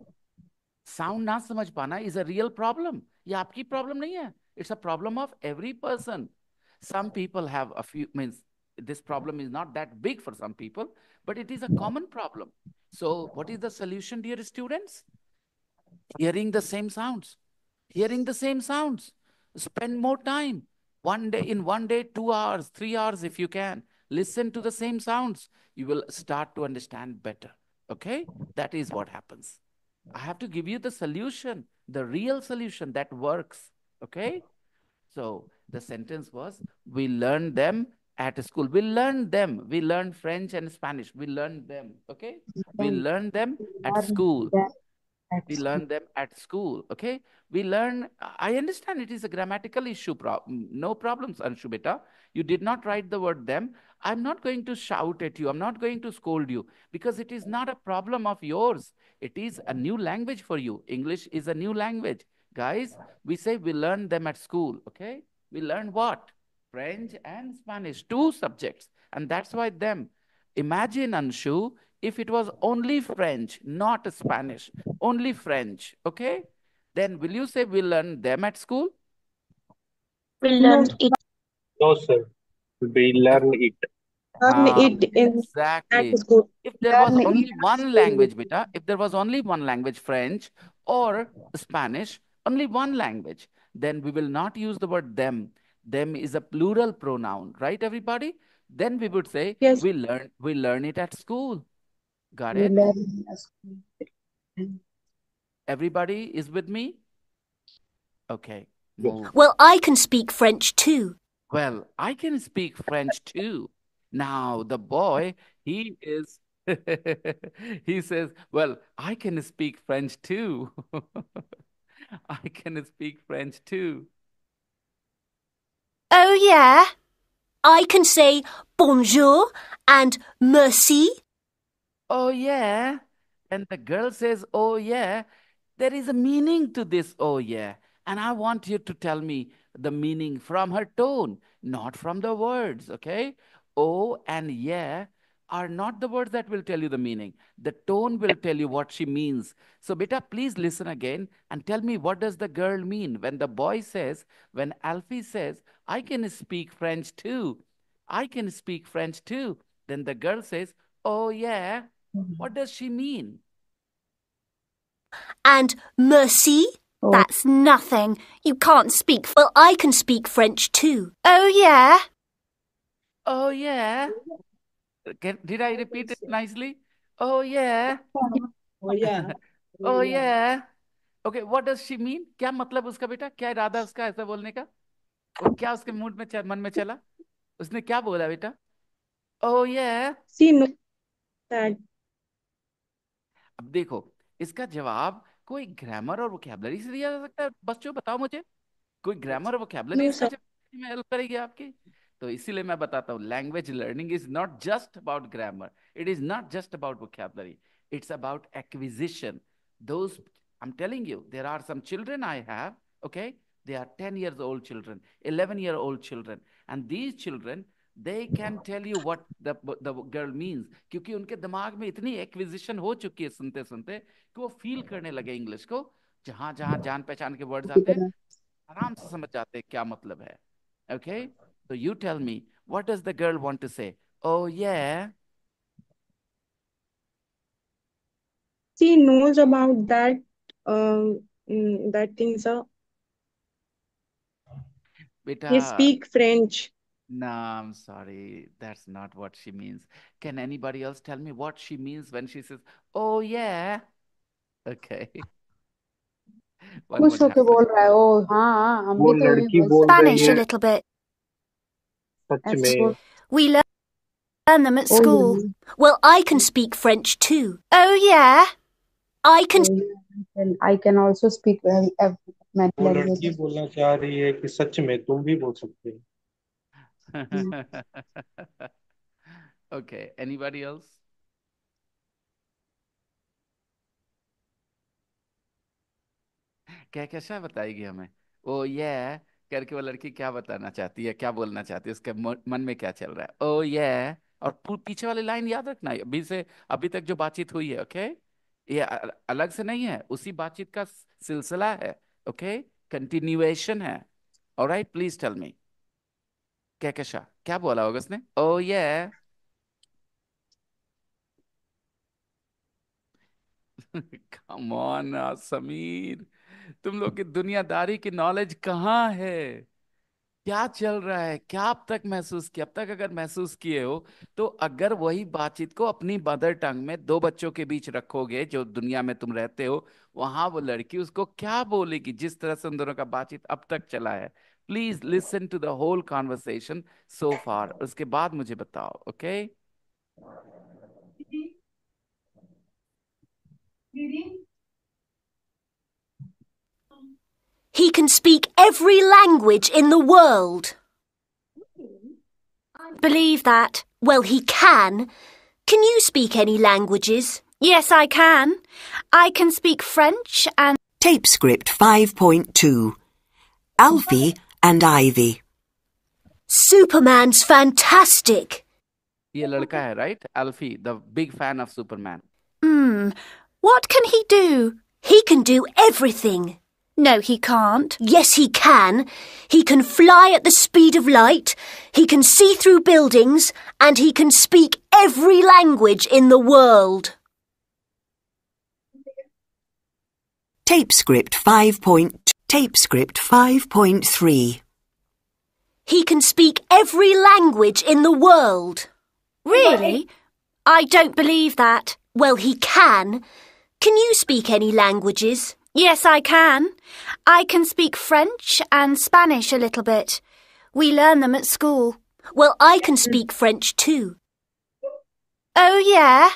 S3: साउंड ना समझ पाना इज अ रियल प्रॉब्लम. ये आपकी प्रॉब्लम नहीं है, it's a problem of every person. Some people have a few means this problem is not that big for some people, but it is a common problem. So what is the solution, dear students? Hearing the same sounds, hearing the same sounds. Spend more time. One day, in one day, two hours, three hours, if you can. Listen to the same sounds. You will start to understand better. Okay? That is what happens. I have to give you the solution, the real solution that works. Okay? So the sentence was, we learn them at school. We learn them. We learn French and Spanish. We learn them. Okay? We
S5: Then
S3: learn them at
S5: learn
S3: school.
S5: them at
S3: We
S5: school.
S3: learn them at school. Okay, we learn. I understand it is a grammatical issue. Pro no problems, Anshu beta. You did not write the word them. I'm not going to shout at you. I'm not going to scold you, because it is not a problem of yours. It is a new language for you. English is a new language, guys. We say we learn them at school. Okay, we learn what? French and Spanish, two subjects, and that's why them. Imagine, Anshu, if it was only French, not Spanish, only French, okay? Then will you say we learn them at school?
S4: We
S5: No,
S4: learned it.
S1: No, sir. We
S3: If,
S1: learn it.
S4: Learn
S3: ah,
S4: it in at
S3: exactly.
S4: school.
S3: If there was
S5: learn it
S3: only
S5: at
S3: one
S5: school.
S3: language, beta, if there was only one language, French or Spanish, only one language, then we will not use the word them. Them is a plural pronoun, right, everybody? Then we would say
S4: Yes.
S3: we learn we learn it at school. Got
S5: We
S3: it?
S5: learn at school.
S3: Everybody is with me? Okay, move.
S7: Well, I can speak French too.
S3: Well, I can speak French too. Now, the boy, he is, he says, well, I can speak French too. I can speak French too.
S7: Oh, yeah? I can say bonjour and merci.
S3: Oh, yeah. And the girl says, oh, yeah. There is a meaning to this, oh, yeah. And I want you to tell me the meaning from her tone, not from the words, okay? Oh and yeah are not the words that will tell you the meaning. The tone will tell you what she means. So, beta, please listen again and tell me, what does the girl mean when the boy says, when Alfie says, I can speak French too. I can speak French too. Then the girl says, oh yeah. What does she mean?
S7: And merci?
S4: Oh,
S8: That's nothing. You can't speak.
S7: Well, I can speak French too.
S8: Oh, yeah.
S3: Oh yeah. Can, did I repeat it nicely? Oh yeah.
S6: Oh yeah.
S3: Oh yeah. Okay, what does she mean? क्या मतलब उसका बेटा? क्या इरादा उसका ऐसा बोलने का? वो क्या उसके मूड में च- मन में चला? उसने क्या बोला बेटा? Oh yeah.
S4: she knows that.
S3: अब देखो, इसका जवाब कोई ग्रामर और वोकैबुलरी से दिया जा सकता है? बच्चों बताओ मुझे, कोई ग्रामर और वोकैबुलरी
S4: No,
S3: इसका
S4: sir.
S3: जवाब में हेल्प करेगी आपकी? तो इसीलिए मैं बताता हूँ, language learning is not just about grammar, it is not just about vocabulary, it's about acquisition. Those, I'm telling you, there are some children I have, okay? They are ten years old children, eleven year old children, and these children, they can tell you what the the girl means, क्योंकि उनके दिमाग में इतनी acquisition हो चुकी है सुनते सुनते कि वो फील करने लगे इंग्लिश को. जहां जहां जान पहचान के वर्ड्स आते हैं, आराम से समझ जाते हैं क्या मतलब है. Okay, so you tell me, what does the girl want to say? Oh yeah.
S4: She knows about that. Um, mm, that thing, sir.
S3: Beta,
S4: He speak French.
S3: no, I'm sorry, that's not what she means. Can anybody else tell me what she means when she says oh yeah? Okay. One more
S5: खुश होके
S3: chance.
S5: बोल रहा है, ओ हाँ हाँ, हम
S1: वो
S5: भी तो यही
S1: लड़की
S5: बोल
S1: बोल रही
S8: Spanish a
S1: है
S8: little bit.
S1: सच
S5: ऐसे
S1: में.
S5: बोल.
S8: We learn them at
S5: O
S8: school.
S5: yeah,
S7: Well, I can speak French too.
S8: Oh, yeah.
S7: I can.
S5: oh yeah. I can also speak well ev- many
S1: वो लड़की
S5: languages.
S1: बोलना चाह रही है कि सच में तुम भी बोल सकते हो.
S5: Hmm.
S3: Okay, anybody else? क्या कैसा बताएगी हमें? ओ ये करके वो लड़की क्या बताना चाहती है, क्या बोलना चाहती है, उसके म- मन में क्या चल रहा है? ओ ये. और पू- पीछे वाली लाइन याद रखना है, अभी से अभी तक जो बातचीत हुई है, ओके? ये अ- अलग से नहीं है, उसी बातचीत का स- सिलसिला है, ओके? कंटिन्यूएशन है. ऑलराइट, प्लीज टेल मी, क्या कैसा क्या बोला होगा उसने? ओ ये. कम ऑन समीर, तुम लोग की दुनियादारी की नॉलेज कहाँ है? क्या चल रहा है, क्या अब तक महसूस किया? अब तक अगर महसूस किए हो, तो अगर वही बातचीत को अपनी मदर टंग में दो बच्चों के बीच रखोगे जो दुनिया में तुम रहते हो, वहां वो लड़की उसको क्या बोलेगी, जिस तरह से उन दोनों का बातचीत अब तक चला है? Please listen to the whole conversation so far, उसके बाद मुझे बताओ, okay?
S7: He can speak every language in the world.
S8: Believe that.
S7: Well, he can. Can you speak any languages?
S8: Yes, I can. I can speak French and
S10: Tape script five point two. Alfie and Ivy.
S7: Superman's fantastic.
S3: ये लड़का है, right? Alfie, the big fan of Superman.
S8: Hmm. What can he do?
S7: He can do everything.
S8: No, he can't.
S7: Yes, he can. He can fly at the speed of light, he can see through buildings, and he can speak every language in the world.
S10: Tape script five. Tape script five point three.
S7: He can speak every language in the world.
S8: Really? I don't believe that.
S7: Well, he can. Can you speak any languages?
S8: Yes, I can. I can speak French and Spanish a little bit. We learn them at school.
S7: Well, I can speak French too.
S8: Oh, yeah.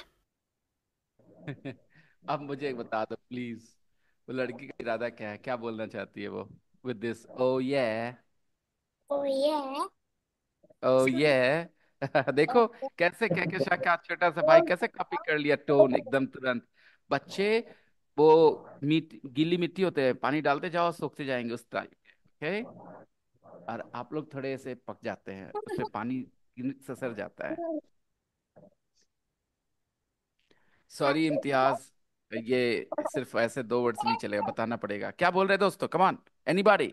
S3: अब मुझे एक बता दो please, वो लड़की का इरादा क्या है, क्या बोलना चाहती है वो विद दिस ओ ये?
S2: Oh yeah.
S3: ओ ये. देखो कैसे क्या क्या का छोटा सा भाई कैसे कॉपी कर लिया टोन एकदम तुरंत. बच्चे वो मिट गीली मिट्टी होते हैं, पानी डालते जाओ सूखते जाएंगे उस टाइप के, ओके? और आप लोग थोड़े से पक जाते हैं, उसमें पानी ससर जाता है। सॉरी इम्तियाज, ये सिर्फ ऐसे दो वर्ड्स नहीं चलेगा, बताना पड़ेगा। क्या बोल रहे दोस्तों? Come on, anybody?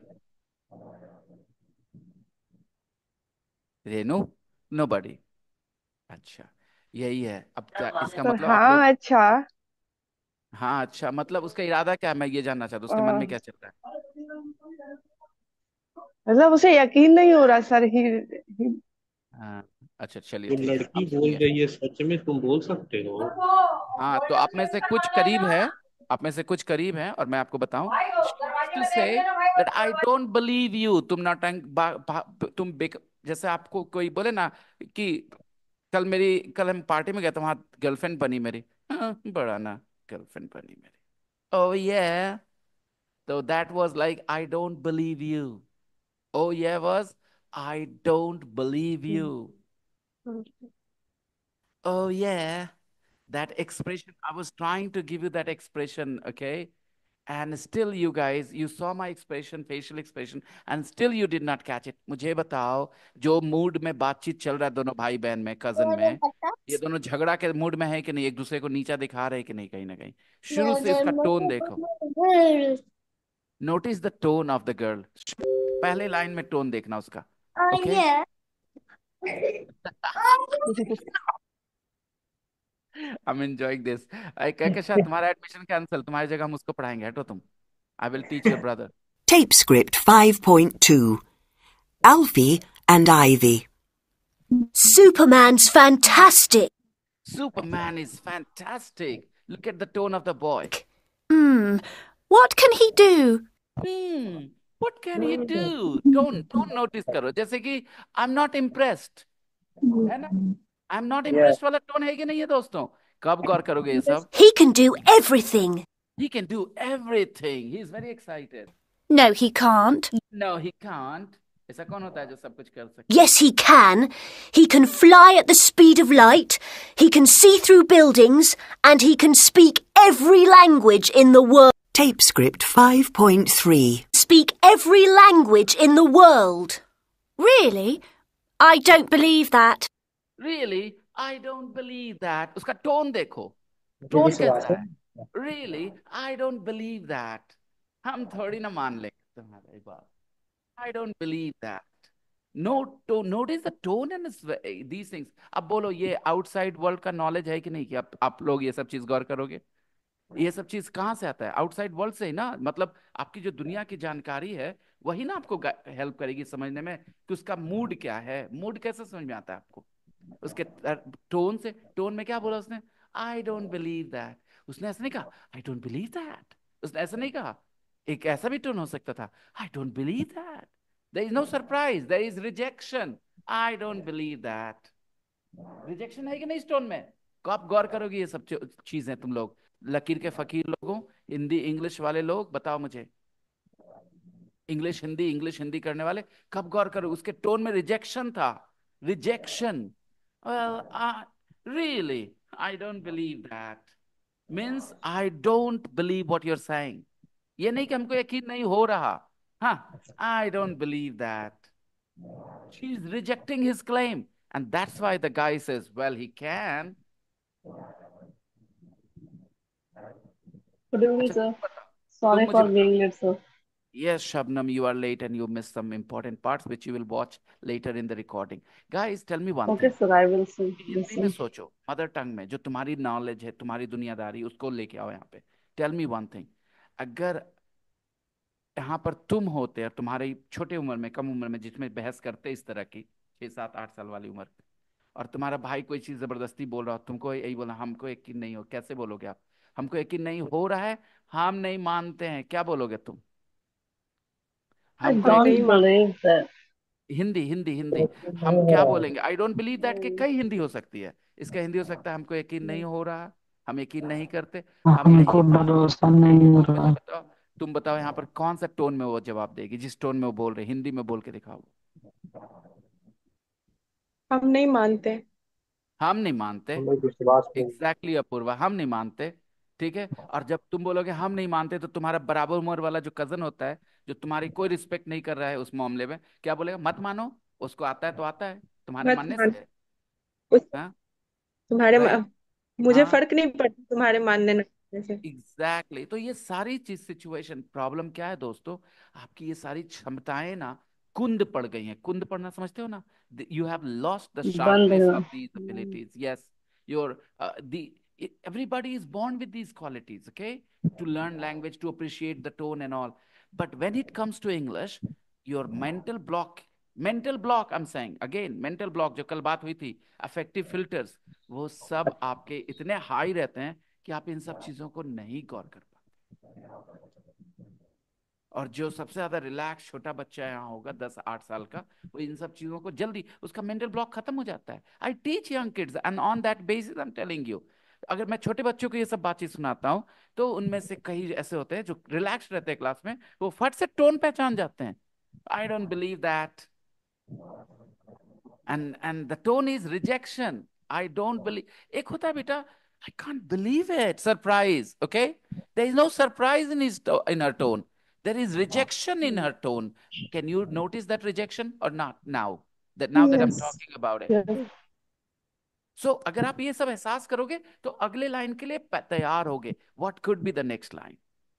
S3: रेनू? नोबॉडी? अच्छा, यही है। अब क्या इसका
S6: तो
S3: मतलब? आप लोग,
S6: हाँ अच्छा।
S3: हाँ अच्छा, मतलब उसका इरादा क्या है, मैं ये जानना चाहता हूँ,
S6: अ,
S3: उसके मन में क्या चल रहा है।
S6: मतलब उसे यकीन नहीं हो रहा सर ही, ही
S3: हाँ, अच्छा चलिए
S1: जो
S3: ठीक है,
S1: लड़की
S3: अब
S1: बोल
S3: सुनिए।
S1: रही है सच में तुम बोल सकते हो?
S3: हाँ, तो आप में से कुछ करीब है, आप में से कुछ करीब है, और मैं आपको बताऊं, to say that I don't believe you, तुम नौटंक बा- बा- तुम बेक, जैसे आपको कोई बोले ना कि कल मेरी कल हम पार्टी में गए थे, वहां गर्लफ्रेंड बनी मेरी। हाँ, बड़ा ना, गर्लफ्रेंड बनी मेरी। ओ ये, तो that was like I don't believe you. Oh yeah was I don't believe you. Oh yeah, that expression. I was trying to give you that expression, okay? And still you guys, you saw my expression, facial expression, and still you did not catch it. मुझे बताओ, जो mood में बातचीत चल रहा है दोनों भाई बहन में, कजन में, ये दोनों झगड़ा के मूड में है कि नहीं, एक दूसरे को नीचा दिखा रहे हैं कि नहीं, कहीं ना कहीं? शुरू से इसका टोन देखो। Notice the tone of the girl. पहले लाइन में टोन देखना उसका, okay? I am enjoying this. Kahkasha, तुम्हारा एडमिशन कैंसिल, तुम्हारी जगह हम उसको पढ़ाएंगे, हटो तुम। I will teach your brother.
S10: Tape script five point two. Alfie and Ivy.
S7: Superman's fantastic.
S3: Superman is fantastic. Look at the tone of the boy.
S8: Hmm, what can he do?
S3: Hmm, what can he do? Tone, tone notice करो, जैसे कि I'm not impressed, है ना? I'm not impressed वाला tone है कि नहीं है दोस्तों? कब गौर करोगे ये सब?
S7: He can do everything.
S3: He can do everything. He is very excited.
S8: No, he can't.
S3: No, he can't. ऐसा कौन होता है जो सब कुछ कर सकता है?
S7: Yes, he can. He can fly at the speed of light, he can see through buildings, and he can speak every language in the world.
S10: Tape script five point three.
S7: Speak every language in the world.
S8: Really? I don't believe that.
S3: Really? I don't believe that. उसका tone देखो,
S1: ये
S3: tone
S1: विश्वास
S3: कैसा
S1: है।
S3: है? Really? I don't believe that. हम थोड़ी ना मान लेंगे तुम्हारी बात। I don't believe that. No, to notice the tone and this- these things. अब बोलो, ये आउटसाइड वर्ल्ड का नॉलेज है कि नहीं, कि आप आप लोग ये सब चीज गौर करोगे? ये सब चीज कहाँ से आता है? आउटसाइड वर्ल्ड से ही ना। मतलब आपकी जो दुनिया की जानकारी है, वही ना आपको हेल्प करेगी समझने में कि उसका मूड क्या है। मूड कैसे समझ में आता है आपको? उसके टोन से। टोन में क्या बोला उसने? I don't believe that. उसने ऐसा नहीं कहा आई डोंट बिलीव दैट, उसने ऐसा नहीं कहा। एक ऐसा भी टोन हो सकता था, I don't believe that. There is no surprise, there is rejection. I don't believe that. Rejection है कि नहीं इस टोन में? को आप गौर करोगे ये सब चीजें, तुम लोग लकीर के फकीर लोगों, हिंदी इंग्लिश वाले लोग, बताओ मुझे। इंग्लिश हिंदी, इंग्लिश हिंदी करने वाले, कब गौर करो उसके टोन में रिजेक्शन था। Rejection. Well, really I don't believe that means I don't believe what you are saying. ये नहीं कि हमको यकीन नहीं हो रहा। हाँ, I don't believe that. She is rejecting his claim, and that's why the guy says well he can.
S6: Good evening,
S3: अच्छा, तुम
S6: sir.
S3: बताओ, तुम
S6: Sorry
S3: मुझे
S6: for
S3: बताओ।
S6: being late, sir.
S3: Yes, Shabnam, you are late and you missed some important parts which you will watch later in the recording. Guys, tell me one
S6: Okay,
S3: thing.
S6: sir, I will see,
S3: Hindi में
S6: listen.
S3: सोचो, mother tongue में, जो तुम्हारी knowledge है, तुम्हारी दुनियादारी, उसको लेके आओ यहाँ पे। Tell me one thing. अगर यहाँ पर तुम होते और तुम्हारी छोटे उम्र में, कम उम्र में, जिसमें बहस करते इस तरह की, छः सात आठ साल वाली उम्र में, और तुम्हारा भाई कोई चीज़ जबरदस्ती बोल रहा हो, तुमको यही बोला हमको यकीन नहीं हो, कैसे बोलोगे आप? हमको यकीन नहीं हो रहा है, हम नहीं मानते हैं, क्या बोलोगे तुम?
S6: I
S3: हमको
S4: हम
S3: यकीन।
S4: नहीं
S6: don't
S4: मान
S6: believe that.
S3: हिंदी हिंदी हिंदी। हम क्या बोलेंगे? आई डोंट बिलीव दैट के कई हिंदी हो सकती है। इसका हिंदी हो सकता है हमको यकीन नहीं हो रहा, हम यकीन नहीं करते, हम नहीं
S11: हमको
S3: मानते।
S11: भरोसा नहीं हो
S3: तुम मुझे
S11: रहा।
S3: बताओ, तुम बताओ यहाँ पर कौन सा टोन में वो जवाब देगी, जिस टोन में वो बोल रहे, हिंदी में बोल के दिखाओ।
S4: हम नहीं मानते।
S3: हम नहीं मानते।
S1: हमें विश्वास नहीं।
S3: एग्जैक्टली exactly, अपूर्वा, हम नहीं मानते। ठीक है, और जब तुम बोलोगे हम नहीं मानते, तो तुम्हारा बराबर उम्र वाला जो कजन होता है, जो तुम्हारी कोई रिस्पेक्ट नहीं कर रहा है उस मामले में, क्या बोलेगा? मत मानो, उसको आता है तो आता है, तुम्हारे
S4: मत
S3: मानने
S4: मान
S3: से है।
S4: उस
S3: हाँ,
S4: तुम्हारे
S3: राइट।
S4: मा- मुझे
S3: हाँ,
S4: फर्क नहीं पड़ता तुम्हारे मानने न मानने से।
S3: Exactly exactly. तो ये सारी चीज सिचुएशन प्रॉब्लम क्या है दोस्तों, आपकी ये सारी क्षमताएं ना कुंद पड़ गई हैं। कुंद पड़ना समझते हो ना? यू हैव लॉस्ट द
S6: बंद
S3: sharpness of these
S6: hmm,
S3: abilities. Yes, your the everybody is born with these qualities, okay, to learn language, to appreciate the tone and all. But when it comes to English, your mental block, mental block I'm saying again, mental block, जो कल बात हुई थी, affective filters, वो सब आपके इतने high रहते हैं कि आप इन सब चीजों को नहीं गौर कर पाते। और जो सबसे ज्यादा रिलैक्स छोटा बच्चा यहाँ होगा दस आठ साल का, वो इन सब चीजों को जल्दी, उसका मेंटल ब्लॉक खत्म हो जाता है। I teach young kids and on that basis I am telling you, अगर मैं छोटे बच्चों को ये सब बातचीत सुनाता हूँ तो उनमें से कई ऐसे होते हैं जो रिलैक्स रहते हैं क्लास में, वो फट से टोन पहचान जाते हैं। I don't believe that, and and the tone is rejection. I don't believe, ek hota hai beta, I can't believe it, surprise, okay, there is no surprise in his to- in her tone, there is rejection in her tone. Can you notice that rejection or not now, that now that I'm
S6: yes,
S3: talking about it?
S6: yes.
S3: So अगर आप ये सब एहसास करोगे तो अगले line के लिए प- तैयार होगे। what could be the next line?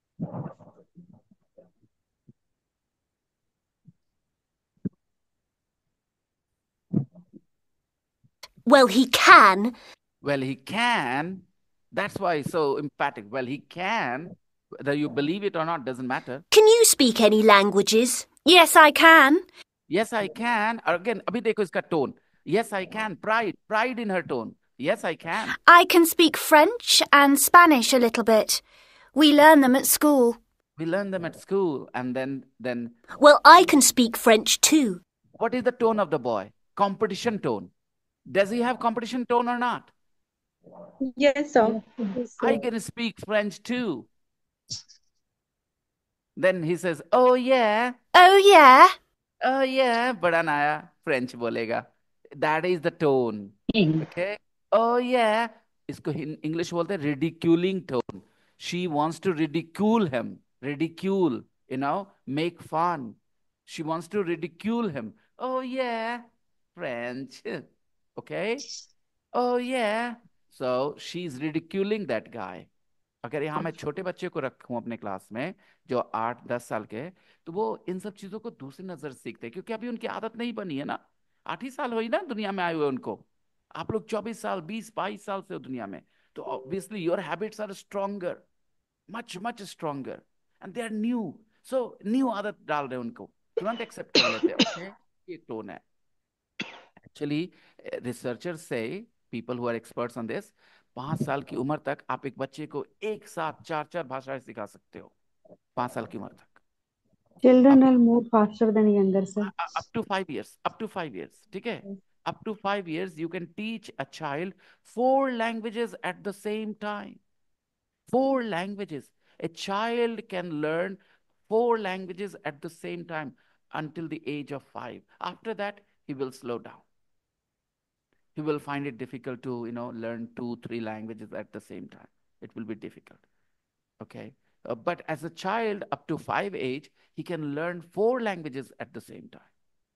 S7: Well, he can.
S3: Well, he can. That's why it's so emphatic. Well, he can. Whether you believe it or not doesn't matter.
S7: Can you speak any languages? Yes, I can.
S3: Yes, I can. Again, अभी देखो इसका tone. Yes, I can. Pride, pride in her tone. Yes, I can.
S8: I can speak French and Spanish a little bit. We learn them at school.
S3: We learn them at school, and then then
S7: Well, I can speak French too.
S3: what is the tone of the boy? Competition tone. Does he have competition tone or not?
S4: Yes, sir.
S6: Yes,
S3: I
S6: sir.
S3: can speak French too. Then he says, "Oh yeah,
S8: Oh, yeah.
S3: oh yeah, बड़ा नया French बोलेगा." That is the tone. Okay. Oh yeah. इसको in English बोलते हैं ridiculing tone. She wants to ridicule him. Ridicule, you know, make fun. She wants to ridicule him. Oh yeah, French. Okay. Oh yeah. So she's ridiculing that guy. अगर यहाँ मैं छोटे बच्चे को रखूं अपने क्लास में जो आठ दस साल के हैं, तो वो इन सब चीजों को दूसरी नजर से सीखते हैं, क्योंकि अभी उनकी आदत नहीं बनी है ना। आठ ही साल हुई ना दुनिया में आए हुए उनको, आप लोग चौबीस साल बीस बाईस साल से हो दुनिया में, तो obviously your habits are stronger, much much stronger, and they are new. So new आदत डाल रहे हैं उनको, तुरंत एक्सेप्ट कर लेते हैं, ओके ये टोन है। एक्चुअली रिसर्चर्स से, people who are experts on this, पांच साल की उम्र तक आप एक बच्चे को एक साथ चार चार भाषाएं सिखा सकते हो, पांच साल की उम्र तक।
S5: Children
S3: अभी
S5: are more faster than younger, sir.
S3: Up to five years, up to five years, ठीक है, up to five years you can teach a child four languages at the same time. Four languages. A child can learn four languages at the same time until the age of five. After that, he will slow down. He will find it difficult to, you know, learn two, three languages at the same time. It will be difficult. Okay. Uh, but as a child up to five age, he can learn four languages at the same time.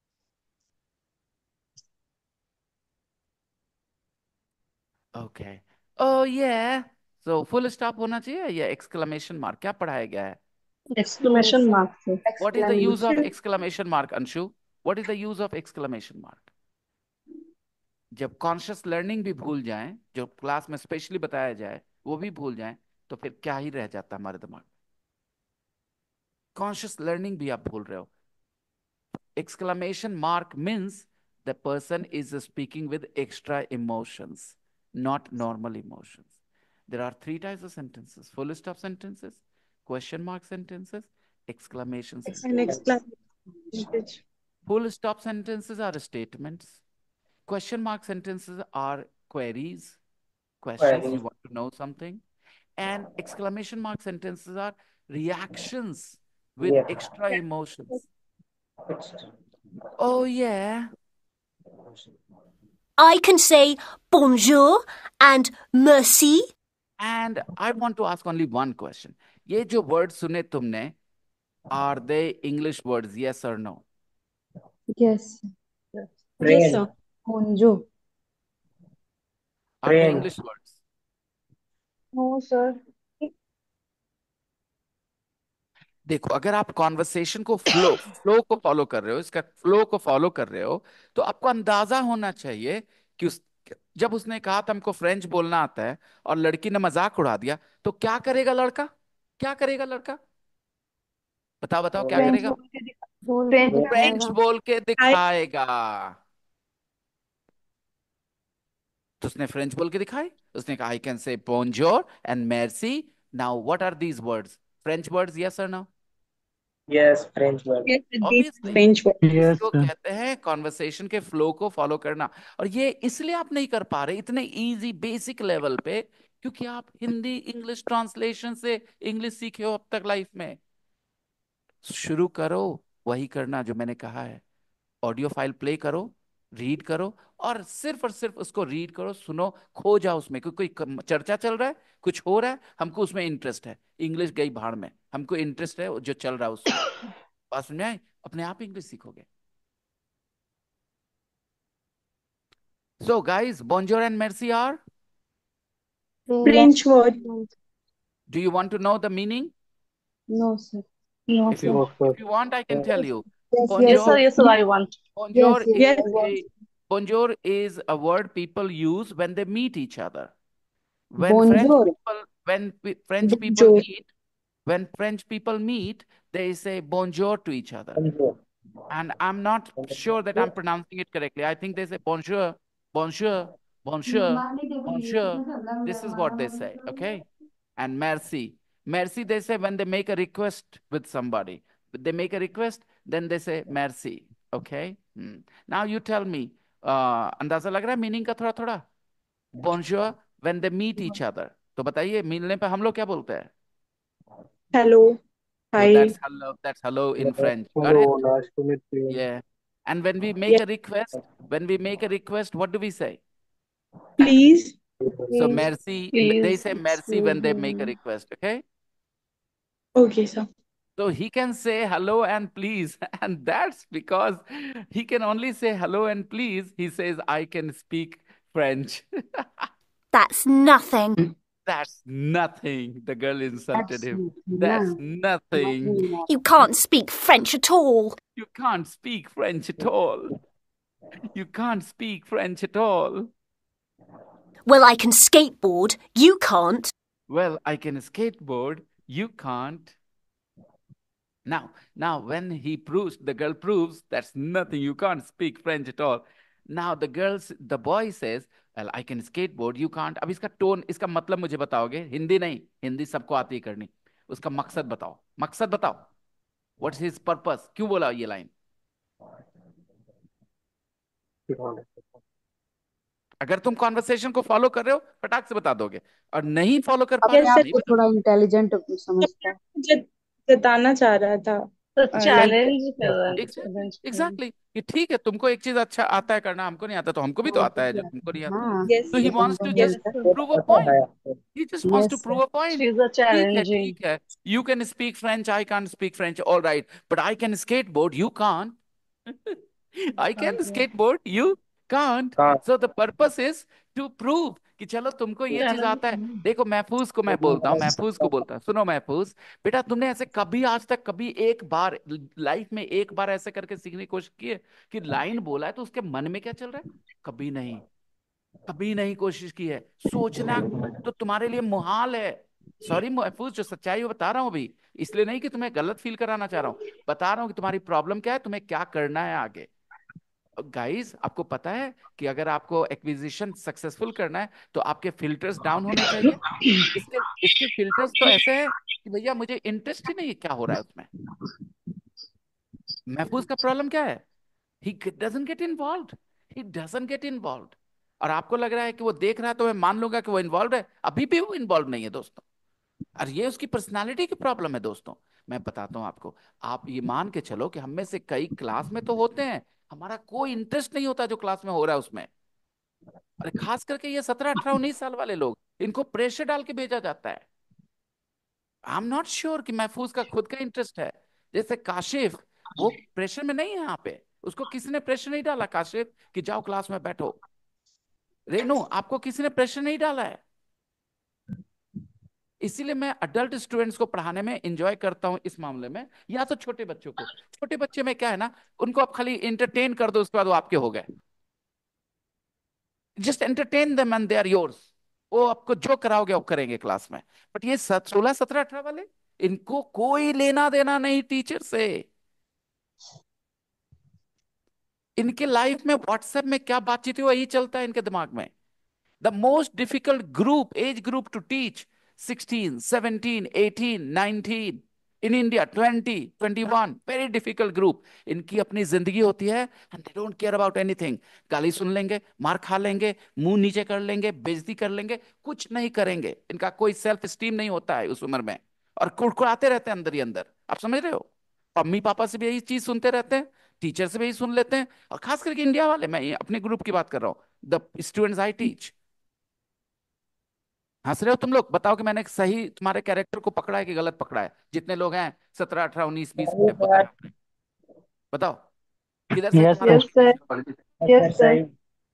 S3: Okay. Oh yeah. So full stop होना चाहिए या exclamation mark? क्या पढ़ाया गया है?
S6: Exclamation mark, sir.
S3: What is the use of
S6: Exclamation.
S3: exclamation mark, Anshu? What is the use of exclamation mark? जब conscious learning भी भूल जाएं, जो क्लास में स्पेशली बताया जाए वो भी भूल जाएं, तो फिर क्या ही रह जाता हमारे दिमाग में? कॉन्शियस लर्निंग भी आप भूल रहे हो। Exclamation mark means the person is speaking with extra emotions, not normal emotions. There are three types of sentences: full stop sentences, question mark sentences, exclamation
S4: And
S3: sentences.
S4: exclamation.
S3: Full stop sentences are statements. Question mark sentences are queries, questions, you want to know something. And exclamation mark sentences are reactions with extra emotions. Oh yeah.
S7: I can say bonjour and merci.
S3: And I want to ask only one question. ये जो word सुने तुमने, Are they English words? Yes or no?
S5: Yes.
S4: Yes,
S1: Train.
S4: sir.
S5: Bonjo.
S3: Are they
S1: Train.
S3: English words?
S6: No, sir.
S3: देखो, अगर आप conversation को flow flow को follow कर रहे हो, इसका फ्लो को फॉलो कर रहे हो, तो आपको अंदाजा होना चाहिए कि उस जब उसने कहा था हमको फ्रेंच बोलना आता है और लड़की ने मजाक उड़ा दिया, तो क्या करेगा लड़का? क्या करेगा लड़का? बताओ बताओ, क्या
S1: बोलो।
S5: फ्रेंच
S3: करेगा?
S5: बोल के दिखा बोल के
S6: French.
S3: फ्रेंच
S5: दिखाएगा।
S3: बोल के
S4: I
S3: दिखाएगा। तो उसने फ्रेंच बोल के दिखाई। उसने कहा I can say bonjour and merci. Now what are these words? French words, yes और no?
S1: Yes, French word.
S4: yes, these
S3: obviously.
S4: French word.
S1: Yes,
S3: इसको
S1: sir.
S3: कहते हैं कॉन्वर्सेशन के फ्लो को फॉलो करना। और ये इसलिए आप नहीं कर पा रहे इतने इजी बेसिक लेवल पे, क्योंकि आप हिंदी इंग्लिश ट्रांसलेशन से इंग्लिश सीखे हो अब तक लाइफ में। शुरू करो वही करना जो मैंने कहा है। ऑडियो फाइल प्ले करो, रीड करो, और सिर्फ और सिर्फ उसको रीड करो, सुनो, खो जाओ उसमें। क्योंकि कोई कम- चर्चा चल रहा है, कुछ हो रहा है, हमको उसमें इंटरेस्ट है। इंग्लिश गई भाड़ में, हमको इंटरेस्ट है जो चल रहा है उसमें। बात समझ में आई? अपने आप इंग्लिश सीखोगे। So, guys, bonjour and merci are.
S4: French word.
S3: Do you want to know the meaning?
S5: No, sir.
S6: No,
S3: If you
S6: sir.
S1: No,
S3: if
S1: sir.
S3: you want, I can tell
S1: Yes.
S3: you.
S5: Yes,
S6: Yes,
S5: yes,
S6: sir.
S3: Bonjour,
S5: yes.
S6: Yes, sir. I want.
S3: bonjour
S5: Yes, yes,
S3: is
S4: Yes,
S5: I want.
S3: a bonjour is a word people use when they meet each other. When French
S5: Bonjour.
S3: people when pe- French people
S4: bonjour.
S3: meet, when French people meet, they say bonjour to each other.
S1: Bonjour.
S3: And I'm not sure that I'm pronouncing it correctly. I think they say bonjour, bonjour, bonjour, bonjour. This is what they say, okay? And merci. Merci, they say when they make a request with somebody. They make a request, then they say merci, okay? Hmm. Now you tell me, uh, अंदाजा लग रहा है meaning का थोड़ा थोड़ा? Bonjour when they meet each other. तो बताइए मिलने पे हम लोग क्या बोलते हैं?
S4: Hello.
S3: So that's
S4: Hi.
S3: hello, that's hello in
S1: Yes.
S3: French. Got it?
S1: Hello, nice to meet you.
S3: Yeah. And when we make
S4: Yes,
S3: a request, when we make a request, what do we say?
S4: please.
S3: So
S5: Please,
S3: merci, they
S6: Please.
S3: say merci
S5: excuse
S3: when they make a
S5: me.
S3: request, okay?
S4: Okay, sir.
S3: So he can say hello and please, and that's because he can only say hello and please. He says, I can speak French.
S8: That's nothing.
S3: That's nothing. The girl insulted
S5: That's
S3: him.
S5: nothing,
S3: That's
S5: na.
S3: nothing.
S5: Nothing, not.
S8: You can't speak French at all.
S3: You can't speak French at all. You can't speak French at all.
S8: Well, I can skateboard. You can't.
S3: Well, I can skateboard. You can't. Now, now, when he proves, the girl proves that's nothing. You can't speak French at all. Now, the girls, the boy says, well, I can skateboard. You can't. अब इसका tone, इसका मतलब मुझे बताओगे? हिंदी नहीं, हिंदी सबको आती है करनी। उसका मकसद बताओ, मकसद बताओ। What's his purpose? क्यों बोला ये लाइन? अगर तुम कॉन्वर्सेशन को फॉलो कर रहे हो, फटाक से बता दोगे। और नहीं फॉलो कर पा रहे
S5: अपने
S3: हो
S4: Yes,
S3: तो
S4: sir.
S5: आप
S3: नहीं
S5: को थोड़ा
S3: बताओगे।
S5: इंटेलिजेंट समझता है।
S4: जत, जताना चाह रहा था
S6: तो
S4: लाइक
S6: चैलेंज कर रहा है
S3: एग्जैक्टली
S6: चैलेंज कर रहा है
S3: एग्जैक्टली कि ठीक है, तुमको एक चीज अच्छा आता है करना, हमको नहीं आता, तो हमको भी तो
S5: हाँ,
S3: आता है जो
S5: ठीक
S3: तुमको नहीं
S5: है।
S3: आता।
S5: हाँ,
S3: तो
S4: यस
S3: ही
S5: ये तो
S3: वांट्स
S5: हमको
S3: टू
S5: नहीं
S4: यस
S3: जस्ट
S5: आता।
S3: Prove a point. He just wants to
S5: yes sir.
S3: prove a point.
S6: She's a
S3: ठीक है,
S6: चैलेंजिंग
S3: ठीक है। You can speak French, I can't speak French. All right, but I can skateboard, you can't. I can skateboard, you can't.
S1: हाँ.
S3: So the purpose is to prove कि चलो तुमको ये चीज
S6: चैलेंज
S3: आता है। देखो, महफूज को मैं बोलता हूँ, महफूज को बोलता हूँ, सुनो महफूज, बेटा तुमने ऐसे कभी आज तक कभी एक बार लाइफ में एक बार ऐसे करके सीखने की कोशिश की है कि लाइन बोला है तो उसके मन में क्या चल रहा है? कभी नहीं, कभी नहीं कोशिश की है। सोचना तो तुम्हारे लिए मुहाल है। सॉरी महफूज, जो सच्चाई वो बता रहा हूँ अभी, इसलिए नहीं कि तुम्हें गलत फील कराना चाह रहा हूँ। बता रहा हूँ कि तुम्हारी प्रॉब्लम क्या है, तुम्हें क्या करना है आगे। गाइस, आपको पता है कि अगर आपको एक्विजिशन सक्सेसफुल करना है तो आपके फिल्टर्स डाउन होने चाहिए। इसके इसके फिल्टर्स तो ऐसे हैं कि भैया मुझे इंटरेस्ट ही नहीं है क्या हो रहा है उसमें। महफूज का प्रॉब्लम क्या है? He doesn't get involve, he doesn't get involve. और आपको लग रहा है कि वो देख रहा है तो मैं मान लूंगा कि वो इन्वॉल्व है, अभी भी वो इन्वॉल्व नहीं है दोस्तों। और ये उसकी पर्सनालिटी की प्रॉब्लम है दोस्तों। मैं बताता हूं आपको, आप ये मान के चलो कि हम में से कई क्लास में तो होते हैं, हमारा कोई इंटरेस्ट नहीं होता जो क्लास में हो रहा है उसमें। और खास करके ये सत्रह अठारह उन्नीस साल वाले लोग, इनको प्रेशर डाल के भेजा जाता है। आई एम नॉट श्योर कि महफूज का खुद का इंटरेस्ट है जैसे काशिफ, वो प्रेशर में नहीं है यहाँ पे, उसको किसी ने प्रेशर नहीं डाला काशिफ कि जाओ क्लास में बैठो। रेनू, आपको किसी ने प्रेशर नहीं डाला है। इसीलिए मैं अडल्ट स्टूडेंट्स को पढ़ाने में एंजॉय करता हूं इस मामले में, या तो छोटे बच्चों को। छोटे बच्चे में क्या है ना, उनको आप खाली एंटरटेन कर दो, उसके बाद वो आपके हो गए। Just entertain them and they are yours. वो आपको जो कराओगे वो करेंगे क्लास में। बट ये सोलह सत्रह अठारह वाले, इनको कोई लेना देना नहीं टीचर से। इनके लाइफ में व्हाट्सएप में क्या बातचीत है वही चलता है इनके दिमाग में। The most difficult group, age group to teach, sixteen, seventeen, eighteen, nineteen. In India, twenty, twenty-one, very difficult group. इनकी अपनी जिंदगी होती है and they don't care about anything. गाली सुन लेंगे, मार खा लेंगे, मुंह नीचे कर लेंगे, बेइज्जती कर लेंगे, कुछ नहीं करेंगे। इनका कोई सेल्फ स्टीम नहीं होता है उस उम्र में, और कुड़कुड़ाते रहते हैं अंदर ही अंदर। आप समझ रहे हो? मम्मी पापा से भी यही चीज सुनते रहते हैं, टीचर से भी यही सुन लेते हैं, और खास करके इंडिया वाले, मैं अपने ग्रुप की बात कर रहा हूँ, द स्टूडेंट्स आई टीच। हंस रहे हो तुम लोग? बताओ कि मैंने सही तुम्हारे कैरेक्टर को पकड़ा है कि गलत पकड़ा है? जितने लोग हैं, सत्रह अठारह उन्नीस बीस बताओ, बताओ किधर सही
S1: यस
S3: तुम्हारा?
S6: Yes, sir. Yes,
S1: sir,
S6: sir.
S1: सही।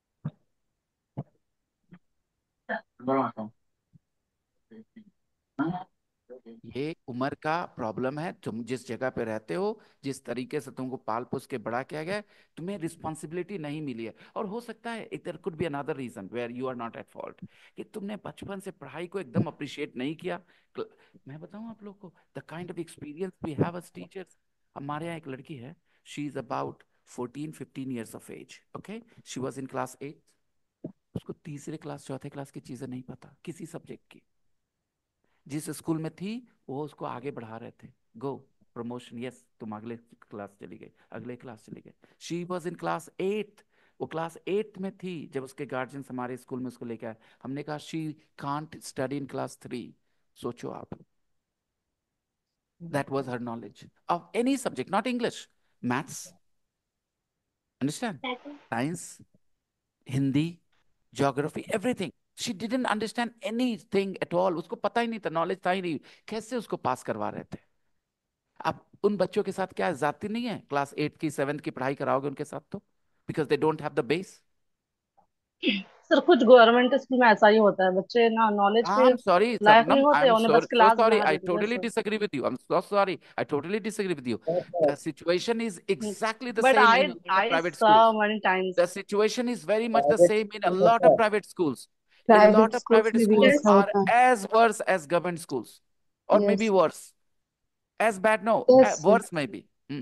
S3: ये उम्र का प्रॉब्लम है। तुम जिस जगह पे रहते हो, जिस तरीके से तुमको पाल पोस के बड़ा किया गया है, तुम्हें रिस्पॉन्सिबिलिटी नहीं मिली है। और हो सकता है there could be another reason where you are not at fault, कि तुमने बचपन से पढ़ाई को एकदम अप्रिशिएट नहीं किया। क्ल- मैं बताऊं आप लोग को, the kind of experience we have as teachers. हमारे यहाँ एक लड़की है, she is about fourteen fifteen years of age, okay, she was in class eight. उसको तीसरे क्लास चौथे क्लास की चीजें नहीं पता, किसी सब्जेक्ट की। जिस स्कूल में थी वो उसको आगे बढ़ा रहे थे, गो प्रमोशन, यस तुम अगले क्लास चली गई, अगले क्लास चली गई। She was in class eight, वो क्लास एट में थी जब उसके गार्जियन हमारे स्कूल में उसको लेके आए। हमने कहा she can't study in class three. सोचो आप, that was her knowledge of any subject, not English, maths, understand, science, Hindi, geography, everything. She didn't understand anything at all, उसको पता ही नहीं था, नॉलेज था ही नहीं। कैसे उसको पास करवा रहे थे? आप उन बच्चों के साथ क्या जाती नहीं है? क्लास एट की सेवेंथ की पढ़ाई कराओगे उनके साथ तो, because they don't have the base.
S6: Sir कुछ गवर्नमेंट स्कूल में ऐसा ही होता है, बच्चे ना नॉलेज
S3: आई
S6: के
S3: एम सॉरी
S6: लायक नहीं
S3: सबनम, आई
S6: होते,
S3: एम
S6: उन्हें बस
S3: सो
S6: क्लास
S3: सॉरी,
S6: बढ़ा
S3: आई
S6: देते हैं। Yes
S3: totally
S6: sir.
S3: Disagree with you, I am so sorry, I totally disagree with you. The situation is exactly the
S6: But
S3: same in
S6: I
S3: a lot of
S6: I
S3: private
S6: saw
S3: schools.
S6: many times.
S3: The situation is very much the
S1: private
S3: same in a
S1: school में
S3: lot of
S1: sir,
S3: private schools. A
S5: private
S3: lot of
S5: schools
S3: private
S5: में भी
S3: schools
S5: ऐसा
S3: are
S5: होता है।
S3: as worse as government schools, or maybe
S5: yes
S3: worse. As bad, no, uh,
S5: yes
S3: worse maybe. Hmm.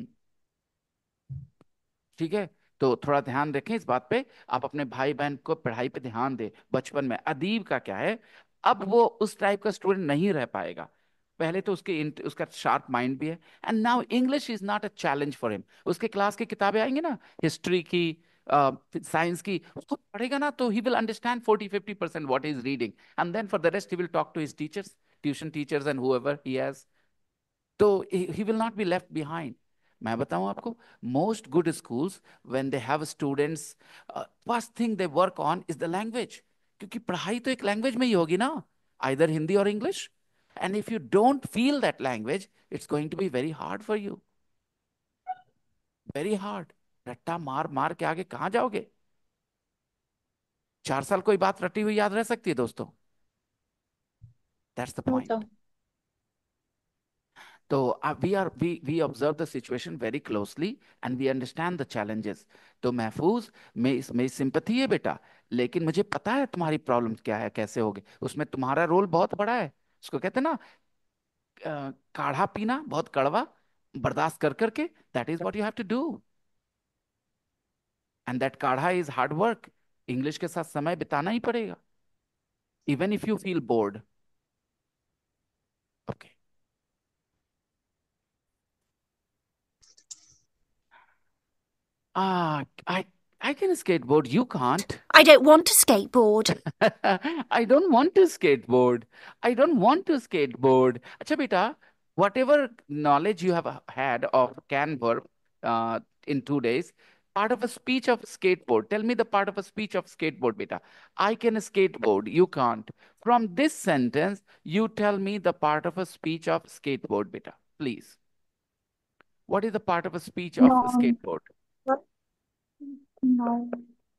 S3: ठीक है, तो थोड़ा ध्यान रखें इस बात पे। आप अपने भाई बहन को पढ़ाई पे ध्यान दें बचपन में। अदीब का क्या है, अब वो उस टाइप का स्टूडेंट नहीं रह पाएगा। पहले तो उसके int- उसका शार्प माइंड भी है, and now English is not a challenge for him. उसके क्लास की किताबें आएंगी ना, हिस्ट्री की, साइंस की, उसको पढ़ेगा ना तो he will understand forty fifty percent what is reading, and then for the rest he will talk to his teachers, tuition teachers and whoever he has. तो he will not be left behind. मैं बताऊं आपको, most good schools when they have students, first thing they work on is the language, क्योंकि पढ़ाई तो एक language में ही होगी ना, आइदर हिंदी और English. And if you don't feel that language, it's going to be very hard for you, very hard. रट्टा मार मार के आगे कहाँ जाओगे? चार साल कोई बात रटी हुई याद रह सकती है दोस्तों? दैट्स द
S5: वो तो
S3: पॉइंट। तो we are we we observe the situation very closely and we understand the challenges. तो महफूज, मैं मेरी सिंपथी है बेटा, लेकिन मुझे पता है तुम्हारी प्रॉब्लम क्या है, कैसे होगे। उसमें तुम्हारा रोल बहुत बड़ा है। उसको कहते हैं ना, अ, काढ़ा पीना बहुत कड़वा, बर्दाश्त कर करके, that is what you have to do, and that काढ़ा इज हार्ड वर्क। इंग्लिश के साथ समय बिताना ही पड़ेगा, even if you feel bored. Okay, ah i I can skateboard, you can't.
S8: I don't want to skateboard.
S3: I don't want to skateboard. I don't want to skateboard. Acha beta, whatever knowledge you have had of can verb uh, in two days, part of a speech of skateboard. Tell me the part of a speech of skateboard, beta. I can skateboard. You can't. From this sentence, you tell me the part of a speech of skateboard, beta. Please. What is the part of a speech of a
S5: Noun.
S3: skateboard?
S5: Noun.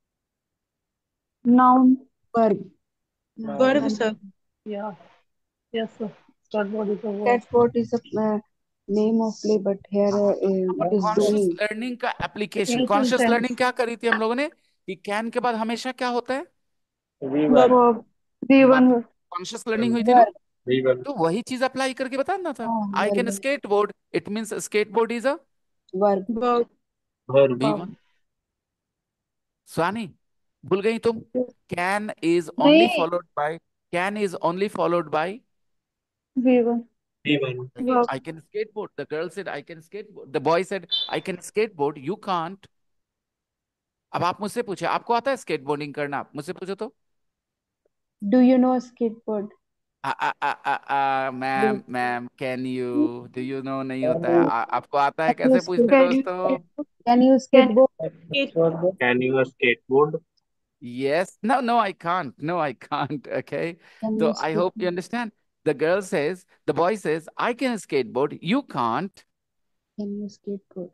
S5: Noun. Verb.
S4: Verb,
S5: Noun.
S4: sir.
S6: Yeah. Yes, sir. Skateboard is a verb.
S5: Skateboard is a uh, name of play, but here uh, it is
S3: conscious
S5: doing.
S3: Learning का application.
S6: Present
S3: conscious
S6: tense.
S3: Learning क्या करी थी हम लोगों ने कि can के बाद हमेशा क्या होता है?
S1: V1.
S5: Verb. V one.
S3: Conscious learning हुई थी ना,
S5: Verb.
S1: V1.
S3: तो वही चीज अप्लाई करके बताना था.
S5: Oh,
S3: I can
S5: verb.
S3: Skateboard, it means skateboard is a
S5: Verb.
S4: Verb.
S1: Verb.
S3: V one. Swani, भूल गई तुम? कैन इज ओनली
S5: नहीं.
S3: Followed by, can is only followed by
S5: V one.
S1: V1.
S4: Verb.
S3: I can skateboard. The girl said I can skateboard. The boy said I can skateboard. You can't. अब आप मुझसे पूछे, आपको आता है skateboarding करना? आप मुझसे पूछो तो.
S5: Do you know skateboard?
S3: Ah, ah, ah, ah, ah, ma'am ma'am can you, do you know नहीं होता है. आ, आपको आता है?
S5: Can you
S3: कैसे पूछते
S5: skate?
S3: दोस्तों?
S5: Can you skateboard?
S1: Can you skateboard?
S3: Yes. No, no, I can't. No, I can't. Okay.
S5: Can
S3: So
S5: you
S3: I hope you
S5: skateboard?
S3: understand. The girl says, the boy says, I can skateboard. You can't.
S5: Can you skateboard?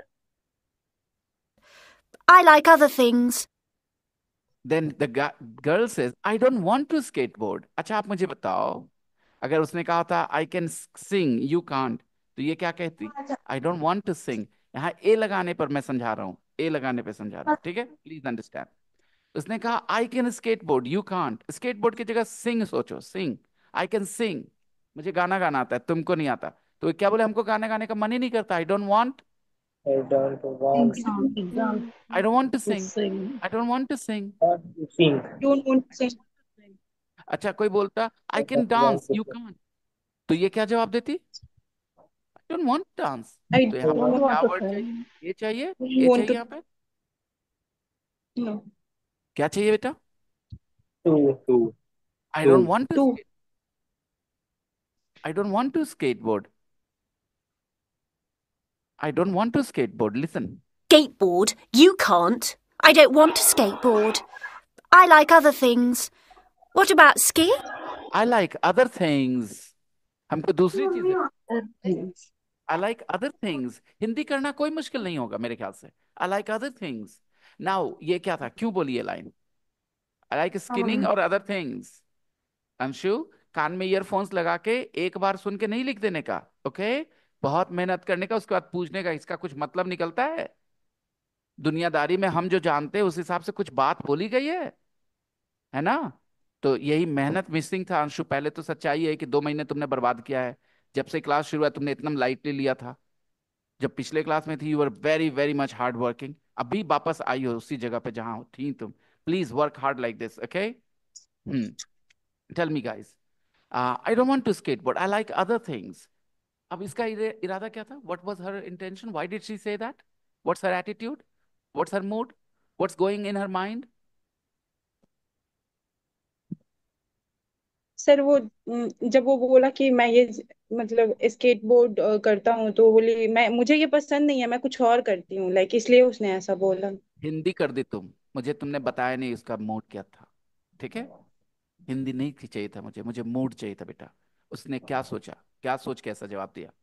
S8: I like other things.
S3: Then the gu- girl says, I don't want to skateboard. अच्छा आप मुझे बताओ, अगर उसने कहा था I can sing, you can't, तो ये क्या कहती? I don't want to sing. यहाँ ए लगाने पर मैं समझा रहा हूँ, ए लगाने पर समझा रहा हूँ, ठीक है? Please understand. उसने कहा I can skateboard, you can't. skateboard की जगह sing सोचो, sing. I can sing. मुझे गाना गाना आता है, तुमको नहीं आता. तो क्या बोले, हमको गाने गाने का मन ही नहीं करता. I don't want,
S1: I don't
S5: Sing
S1: want
S5: song.
S6: Example.
S3: I don't want to
S6: To
S3: sing.
S6: sing.
S3: I don't want to sing.
S1: to sing.
S4: Don't want to sing.
S3: अच्छा कोई बोलता
S1: I
S3: I can
S1: don't want
S3: dance,
S1: to
S3: you
S1: sing.
S3: can't. तो ये क्या जवाब देती? I don't want dance.
S4: I
S3: तो
S6: I
S3: यहाँ पर
S6: don't
S3: हमको
S6: want
S3: क्या
S6: to
S3: वर्ड चाहिए?
S6: sing.
S3: ये चाहिए,
S4: don't
S3: ये
S4: want
S3: चाहिए
S4: to.
S3: यहाँ पे.
S4: No.
S3: क्या चाहिए बेटा?
S1: To. To.
S3: I don't want to
S4: To.
S3: skate. I don't want to skateboard. I don't want to skateboard. Listen.
S7: Skateboard? You can't. I don't want to skateboard.
S8: I like other things.
S7: What about ski?
S3: I like other things. हमको दूसरी चीजें.
S5: Other things.
S3: I like other things. Hindi करना कोई मुश्किल नहीं होगा मेरे ख्याल से. I like other things. Now ये क्या था? क्यों बोली ये लाइन? I like skinning और other things. अंशु, कान में ईयरफोन्स लगा के एक बार सुन के नहीं लिख देने का, ओके? बहुत मेहनत करने का, उसके बाद पूछने का, इसका कुछ मतलब निकलता है. दुनियादारी में हम जो जानते हैं उस हिसाब से कुछ बात बोली गई है है ना? तो यही मेहनत मिसिंग था अंशु. पहले तो सच्चाई है कि दो महीने तुमने बर्बाद किया है. जब से क्लास शुरू हुआ तुमने इतना लाइटली लिया था. जब पिछले क्लास में थी you are very very much hard working. अभी वापस आई हो उसी जगह पे जहां थी तुम. Please work hard like this, okay? Hmm. Tell me guys. I don't want to skateboard, I like other things. अब इसका इरे- इरादा क्या था? What was her intention? Why did she say that? What's her attitude? What's her mood? What's going in her mind?
S4: Sir वो um, जब वो बोला कि मैं ये मतलब स्केटबोर्ड करता हूँ तो बोली मैं मुझे ये पसंद नहीं है, मैं कुछ और करती हूँ, लाइक इसलिए उसने ऐसा बोला.
S3: हिंदी कर दी तुम. मुझे तुमने बताया नहीं उसका मूड क्या था, ठीक है? हिंदी नहीं थी चाहिए था मुझे, मुझे मूड चाहिए था बेटा. उसने क्या सोचा, क्या सोच के ऐसा जवाब दिया?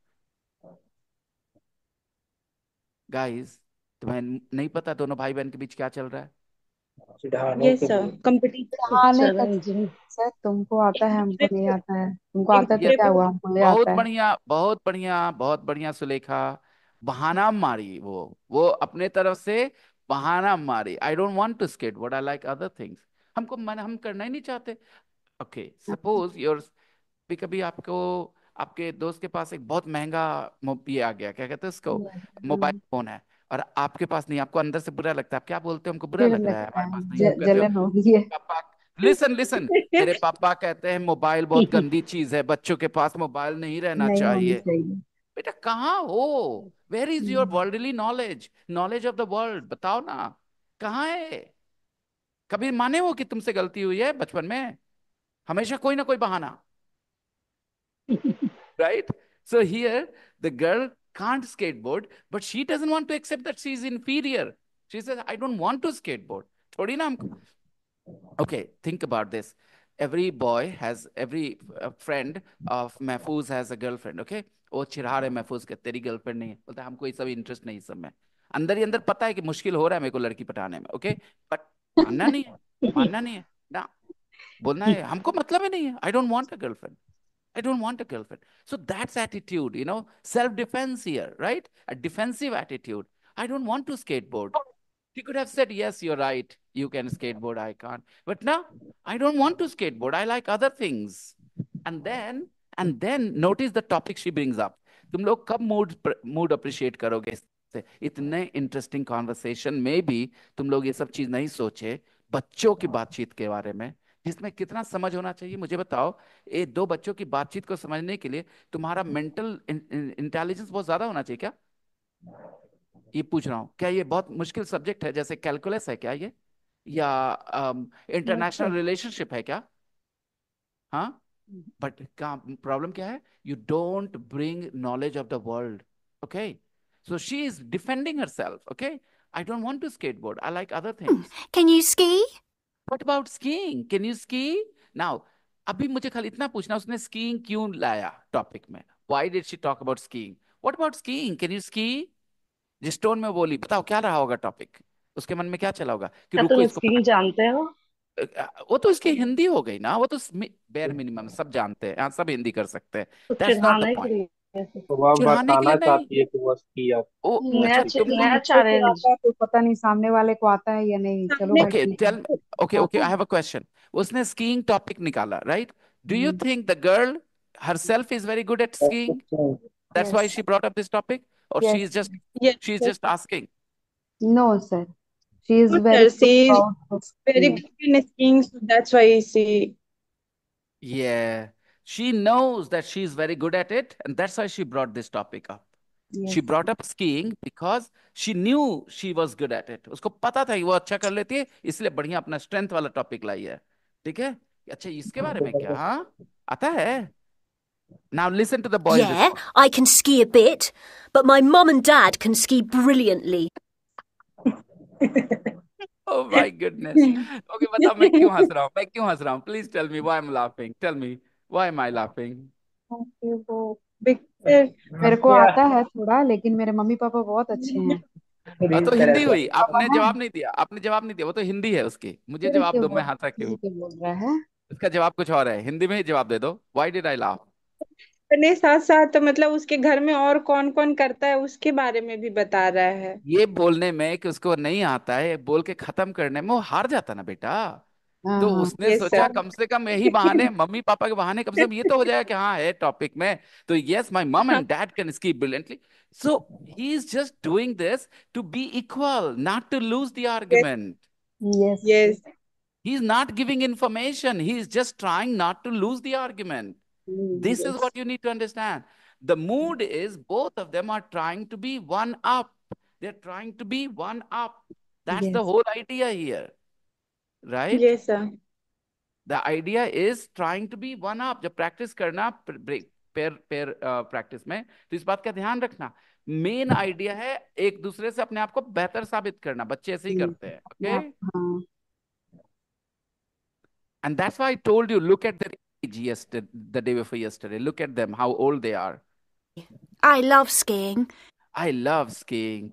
S3: गाइस, तुम्हें नहीं पता दोनों भाई बहन के बीच क्या चल रहा है?
S1: चिढ़ाने
S4: यस
S1: के
S4: सर,
S1: लिए.
S4: कंपटीशन.
S5: हाँ का.
S6: Challenging.
S5: सर तुमको आता है, हमको नहीं आता है. तुमको
S4: एक
S5: आता है तो
S3: ये
S4: दूसरे
S5: क्या
S4: को.
S5: हुआ, हमको ये
S3: बहुत
S5: आता है.
S3: बढ़िया, बहुत बढ़िया, बहुत बढ़िया सुलेखा. बहाना मारी वो वो अपने तरफ से बहाना मारी. I don't want to skate, what I like other things. हमको मन हम करना ही नहीं चाहते. ओके, सपोज योर, कभी कभी आपको आपके दोस्त के पास एक बहुत महंगा मो- ये आ गया, क्या कहते हैं उसको, मोबाइल फोन है, और आपके पास नहीं. आपको अंदर से बुरा लगता है. आप क्या बोलते हो? हमको बुरा
S5: फिर
S3: लग रहा है,
S5: लगता
S3: हमारे
S5: है
S3: पास नहीं है.
S5: ज,
S3: आप कहते हो
S5: जलन हो रही है.
S3: पापा, लिसन लिसन, तेरे पापा कहते हैं मोबाइल बहुत गंदी चीज है, बच्चों के पास मोबाइल नहीं रहना
S5: नहीं होनी
S3: चाहिए.
S5: चाहिए.
S3: बेटा कहाँ हो? Where is your
S5: hmm.
S3: Worldly knowledge, knowledge of the world? बताओ ना, कहाँ है? कभी माने हो कि तुमसे गलती हुई है बचपन में? हमेशा कोई ना कोई बहाना, right? So here the girl can't skateboard, but she doesn't want to accept that she is inferior. She says, I don't want to skateboard. थोड़ी ना हमको. Okay, think about this. Every boy has, every uh, friend of Mahfouz has a girlfriend, okay? वो चिढ़ा रहे महफूज के, तेरी girlfriend नहीं है, बोलता है हमको ये सब इंटरेस्ट नहीं, इस सब में। अंदर ही अंदर पता है कि मुश्किल हो रहा है मेरे को लड़की पटाने में, ओके, बट मानना नहीं है, मानना नहीं है ना, बोलना है हमको मतलब ही नहीं है, I don't want a girlfriend, I don't want a girlfriend. So that's attitude, you know, self-defense here, right? A defensive attitude. I don't want to skateboard. She could have said, yes, you're right. You can skateboard. I can't. But no, I don't want to skateboard. I like other things. And then, and then notice the topic she brings up. तुम लोग कब mood mood appreciate करोगे इससे? इतने interesting conversation में भी तुम लोग ये सब चीज नहीं सोचे बच्चों की बातचीत के बारे में, जिसमें कितना समझ होना चाहिए। मुझे बताओ, ये दो बच्चों की बातचीत को समझने के लिए तुम्हारा मेंटल इंटेलिजेंस बहुत ज्यादा होना चाहिए क्या? ये पूछ रहा हूँ, क्या ये बहुत मुश्किल सब्जेक्ट है, जैसे कैलकुलस है क्या ये, या इंटरनेशनल रिलेशनशिप है क्या? हाँ, बट का प्रॉब्लम क्या है? You don't bring knowledge of the world, okay? So she is defending herself, okay? I don't want to skateboard, I like other things.
S8: Can you ski?
S3: What about skiing? Can you ski? Now अभी मुझे खाली इतना पूछना, उसने skiing क्यों लाया topic में? Why did she talk about skiing? What about skiing? Can you ski? जिस टोन में बोली, बताओ क्या रहा होगा टॉपिक, उसके मन में क्या चला होगा कि
S6: क्या
S3: रुको
S6: तुम
S3: इसको
S6: स्कीइंग
S3: पकड़।
S6: जानते हो?
S3: वो तो इसकी हिंदी हो गई ना, वो तो बेर मिनिमम सब जानते हैं, यहाँ सब हिंदी कर सकते हैं।
S6: तो
S3: दैट्स नॉट द
S6: चिढ़ाने के
S3: पॉइंट।
S6: लिए
S1: तो वह
S3: चिढ़ाने के लिए
S1: बताना
S3: नहीं।
S1: चाहती है कि वह की आप।
S3: ओ
S6: नया
S3: अच्छा,
S6: च-
S3: तुमको
S6: नया
S5: मुझको तो
S6: चैलेंज।
S5: आता है तो पता नहीं सामने वाले को आता है या नहीं। चलो
S4: सामने
S5: भाई
S3: ओके
S5: ठीक है।
S3: टेल, ओके ओके,
S5: आता
S3: आई
S5: है।
S3: Have a question. उसने स्कीइंग टॉपिक निकाला, right? Do you
S5: hmm,
S3: think the girl herself is very good at skiing? That's why
S5: yes,
S3: she brought up this topic, or she
S5: yes,
S3: is just
S4: yes,
S3: she's
S4: yes,
S3: just asking?
S5: no, sir. She is very
S4: sir.
S5: good
S4: She is
S5: about her
S4: very
S5: skiing.
S4: good in skiing, so that's why she.
S3: Yeah, she knows that she's very good at it, and that's why she brought this topic up. She
S5: Yes,
S3: brought up skiing because she knew she was good at it. उसको पता था कि वो अच्छा कर लेती है, इसलिए बढ़िया अपना स्ट्रेंथ वाला टॉपिक लाई है। ठीक है? अच्छा, इसके बारे में क्या? हाँ, आता है। Now listen to the boy's
S7: Yeah,
S3: response.
S7: I can ski a bit, but my mum and dad can ski brilliantly.
S3: Oh my goodness. Okay, बताओ मैं क्यों हंस रहा हूँ? मैं क्यों हंस रहा हूँ? Please tell me why I'm laughing. Tell me why am I laughing?
S4: वो because
S5: मेरे को
S1: क्या
S5: आता है थोड़ा, लेकिन मेरे मम्मी पापा बहुत अच्छे हैं।
S3: हाँ,
S1: इस
S3: तो
S1: तरह
S3: हिंदी
S1: से
S3: हुई।
S5: पापा
S3: आपने
S5: है,
S3: जवाब नहीं दिया, आपने जवाब नहीं दिया, वो तो हिंदी है उसकी। मुझे
S5: फिर
S3: जवाब
S5: क्यों
S3: दो, मैं
S5: बोल
S3: हंसा
S5: फिर
S3: क्यों?
S5: क्यों बोल रहा है?
S3: इसका जवाब कुछ और है, हिंदी में ही जवाब दे दो। Why did I laugh?
S4: अपने साथ साथ मतलब उसके घर में और कौन कौन करता है उसके बारे में भी बता रहा है।
S3: ये बोलने में कि उसको नहीं आता है, बोल के खत्म करने में वो हार जाता ना बेटा।
S5: हाँ
S3: तो
S5: हाँ।
S3: उसने
S4: यस
S3: सोचा
S4: सर।
S3: कम से कम यही बहाने, मम्मी पापा के बहाने, कम से कम ये तो हो जाएगा कि हाँ है टॉपिक में। तो yes, my mom and dad can ski brilliantly. So he is just doing this to be equal, not to lose the
S4: yes
S3: argument.
S5: Yes.
S4: Yes
S3: He is not giving information, he is just trying not to lose the argument. This is
S5: yes.
S3: what you need to understand. The mood is both of them are trying to be one up. They're trying to be one up. That's the
S5: yes.
S3: whole idea here, right?
S4: Yes sir.
S3: The idea is trying to be one up. जब practice करना pair pair practice में, तो इस बात का ध्यान रखना, main idea है एक दूसरे से अपने आप को बेहतर साबित करना। बच्चे ऐसे ही करते हैं,
S5: अपने
S3: ओके?
S5: आप, हाँ।
S3: And that's why I told you, look at their age yesterday, the day before yesterday. Look at them, how old they are.
S8: I love skiing.
S3: I love skiing.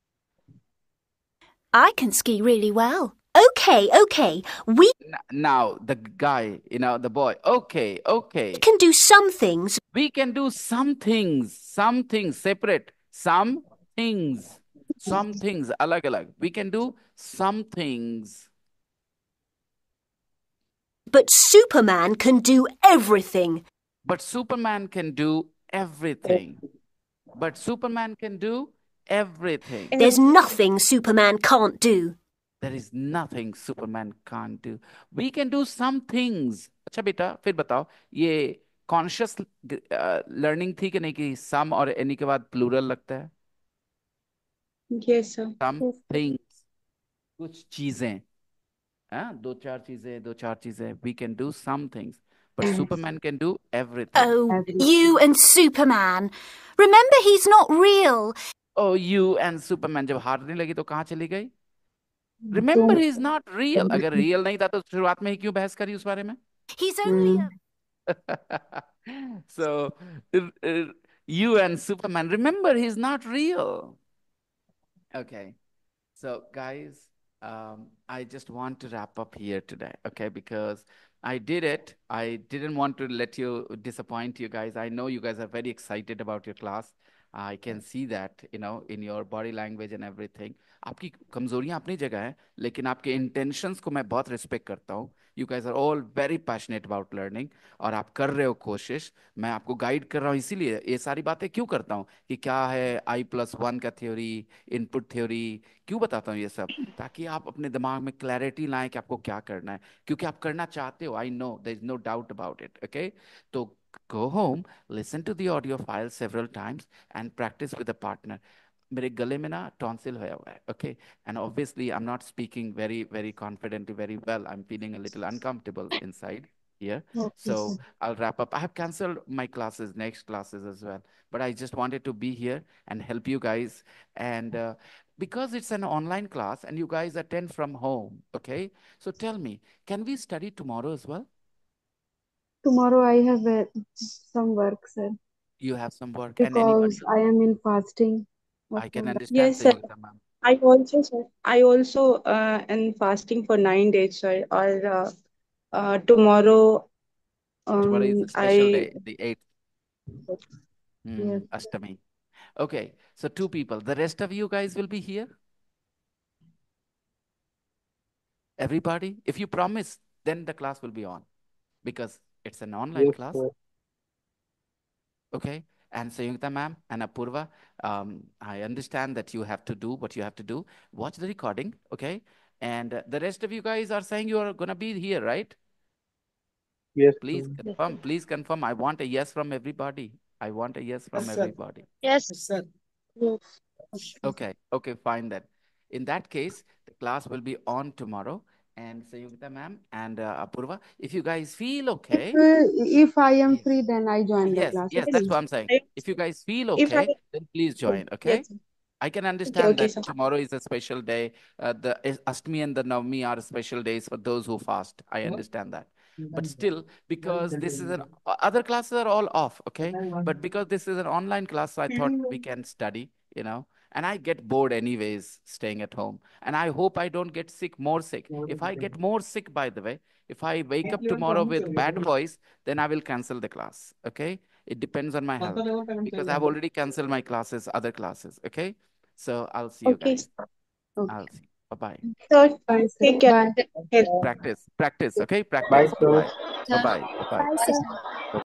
S8: I can ski really well. Okay, okay. We
S3: N- Now, the guy, you know, the boy, okay, okay.
S7: can do some things,
S3: We can do some things, some things separate, some things, some things, alag alag. We can do some things.
S7: but Superman can do everything.
S3: But Superman can do everything. But Superman can do everything.
S7: There's nothing Superman can't do.
S3: There is nothing Superman can't do. We can do some things. अच्छा बेटा, फिर बताओ, ये conscious learning थी कि नहीं, कि सम और एनी के बाद प्लूरल लगता है?
S4: Yes sir.
S3: सम थिंग्स, कुछ चीजें, हाँ, दो चार चीजें, दो चार चीजें. We can do some things, but Superman can do everything.
S8: Oh,
S5: Everything.
S8: you and Superman. Remember, he's not real.
S3: Oh, you and Superman जब हारने लगी तो कहाँ चली गई? Remember,
S5: तुम।
S3: he is not real. अगर रियल नहीं था तो शुरुआत में ही क्यों बहस करी उस बारे में?
S8: He's only a
S5: hmm.
S3: So uh, uh, You and Superman. Remember, he's not real. Okay. So, guys, um, I just want to wrap up here today, okay? Because I did it. I didn't want to let you disappoint you guys. I know you guys are very excited about your class. I can see that, you know, in your body language and everything. आपकी कमजोरियां अपनी जगह है, लेकिन आपके intentions को मैं बहुत respect करता हूँ. You guys are all very passionate about learning और आप कर रहे हो कोशिश. मैं आपको गाइड कर रहा हूँ, इसीलिए ये सारी बातें क्यों करता हूँ कि क्या है आई प्लस वन का थ्योरी, इनपुट थ्योरी, क्यों बताता हूँ ये सब, ताकि आप अपने दिमाग में क्लैरिटी लाएं कि आपको क्या करना है, क्योंकि आप करना चाहते हो. I know, there is no doubt about it. Okay, तो go home, listen to the audio file several times and practice with a partner. मेरे गले में ना टॉन्सिल होया हुआ है. Okay, and obviously I am not speaking very very confidently very well. I am feeling a little uncomfortable inside here.
S5: Okay,
S3: So
S5: sir.
S3: I'll wrap up. I have canceled my classes, next classes as well, but I just wanted to be here and help you guys. And uh, because it's an online class and you guys attend from home, okay? So tell me, can we study tomorrow as well?
S5: Tomorrow I have uh, some work, sir,
S3: You have some work, and
S5: because
S3: anybody?
S5: I am in fasting of
S3: I can
S5: Ramadan.
S3: understand,
S4: Yes, sir.
S3: Sayugita ma'am.
S4: I also, sir. I also uh, am fasting for nine days, sir. Or uh, uh, tomorrow,
S3: Tomorrow is
S4: um,
S3: a special
S4: I
S3: day, the eighth. Hmm,
S5: Yes.
S3: Ashtami. Okay, so two people. The rest of you guys will be here? Everybody? If you promise, then the class will be on because it's an online
S1: Yes,
S3: class.
S1: sir.
S3: Okay. And Sayugita ma'am and Apurva, um, I understand that you have to do what you have to do. Watch the recording, okay? And uh, the rest of you guys are saying you are going to be here, right?
S1: Yes,
S3: Please
S1: sir.
S3: confirm, please confirm. I want a yes from everybody. I want a yes from
S6: Yes, sir.
S3: everybody.
S6: Yes, sir.
S3: Okay, okay, fine then. In that case, the class will be on tomorrow. And Sayugita ma'am and uh, Apurva, if you guys feel
S5: If
S3: okay,
S5: uh, if I am
S3: yes,
S5: free, then I join the
S3: yes,
S5: class.
S3: yes,
S5: Okay,
S3: that's
S5: sir.
S3: what I'm saying.
S4: I,
S3: If you guys feel
S4: if I
S3: okay, then please join, okay?
S4: yes, sir.
S3: I can
S4: Okay,
S3: understand
S4: okay,
S3: that
S4: sir.
S3: tomorrow is a special day. Uh, the is- Ashtami and the Navami are special days for those who fast. I understand that. But still, because this is an o- other classes are all off, okay? But because this is an online class, so I thought we can study, you know. And I get bored anyways staying at home. And I hope I don't get sick, more sick. If I get more sick, by the way, if I wake up tomorrow with bad voice, then I will cancel the class, okay? It depends on my health because I've already canceled my classes, other classes, okay? So I'll see you
S4: Okay,
S3: guys.
S4: sir.
S5: Okay.
S3: I'll see. Bye bye.
S4: Sir,
S5: Bye, sir.
S4: take care.
S5: Bye.
S4: Health.
S3: Practice, practice, okay?
S1: Bye,
S3: Practice. Bye
S1: sir.
S3: bye. Bye bye. Bye bye.
S8: Bye, sir.
S3: Bye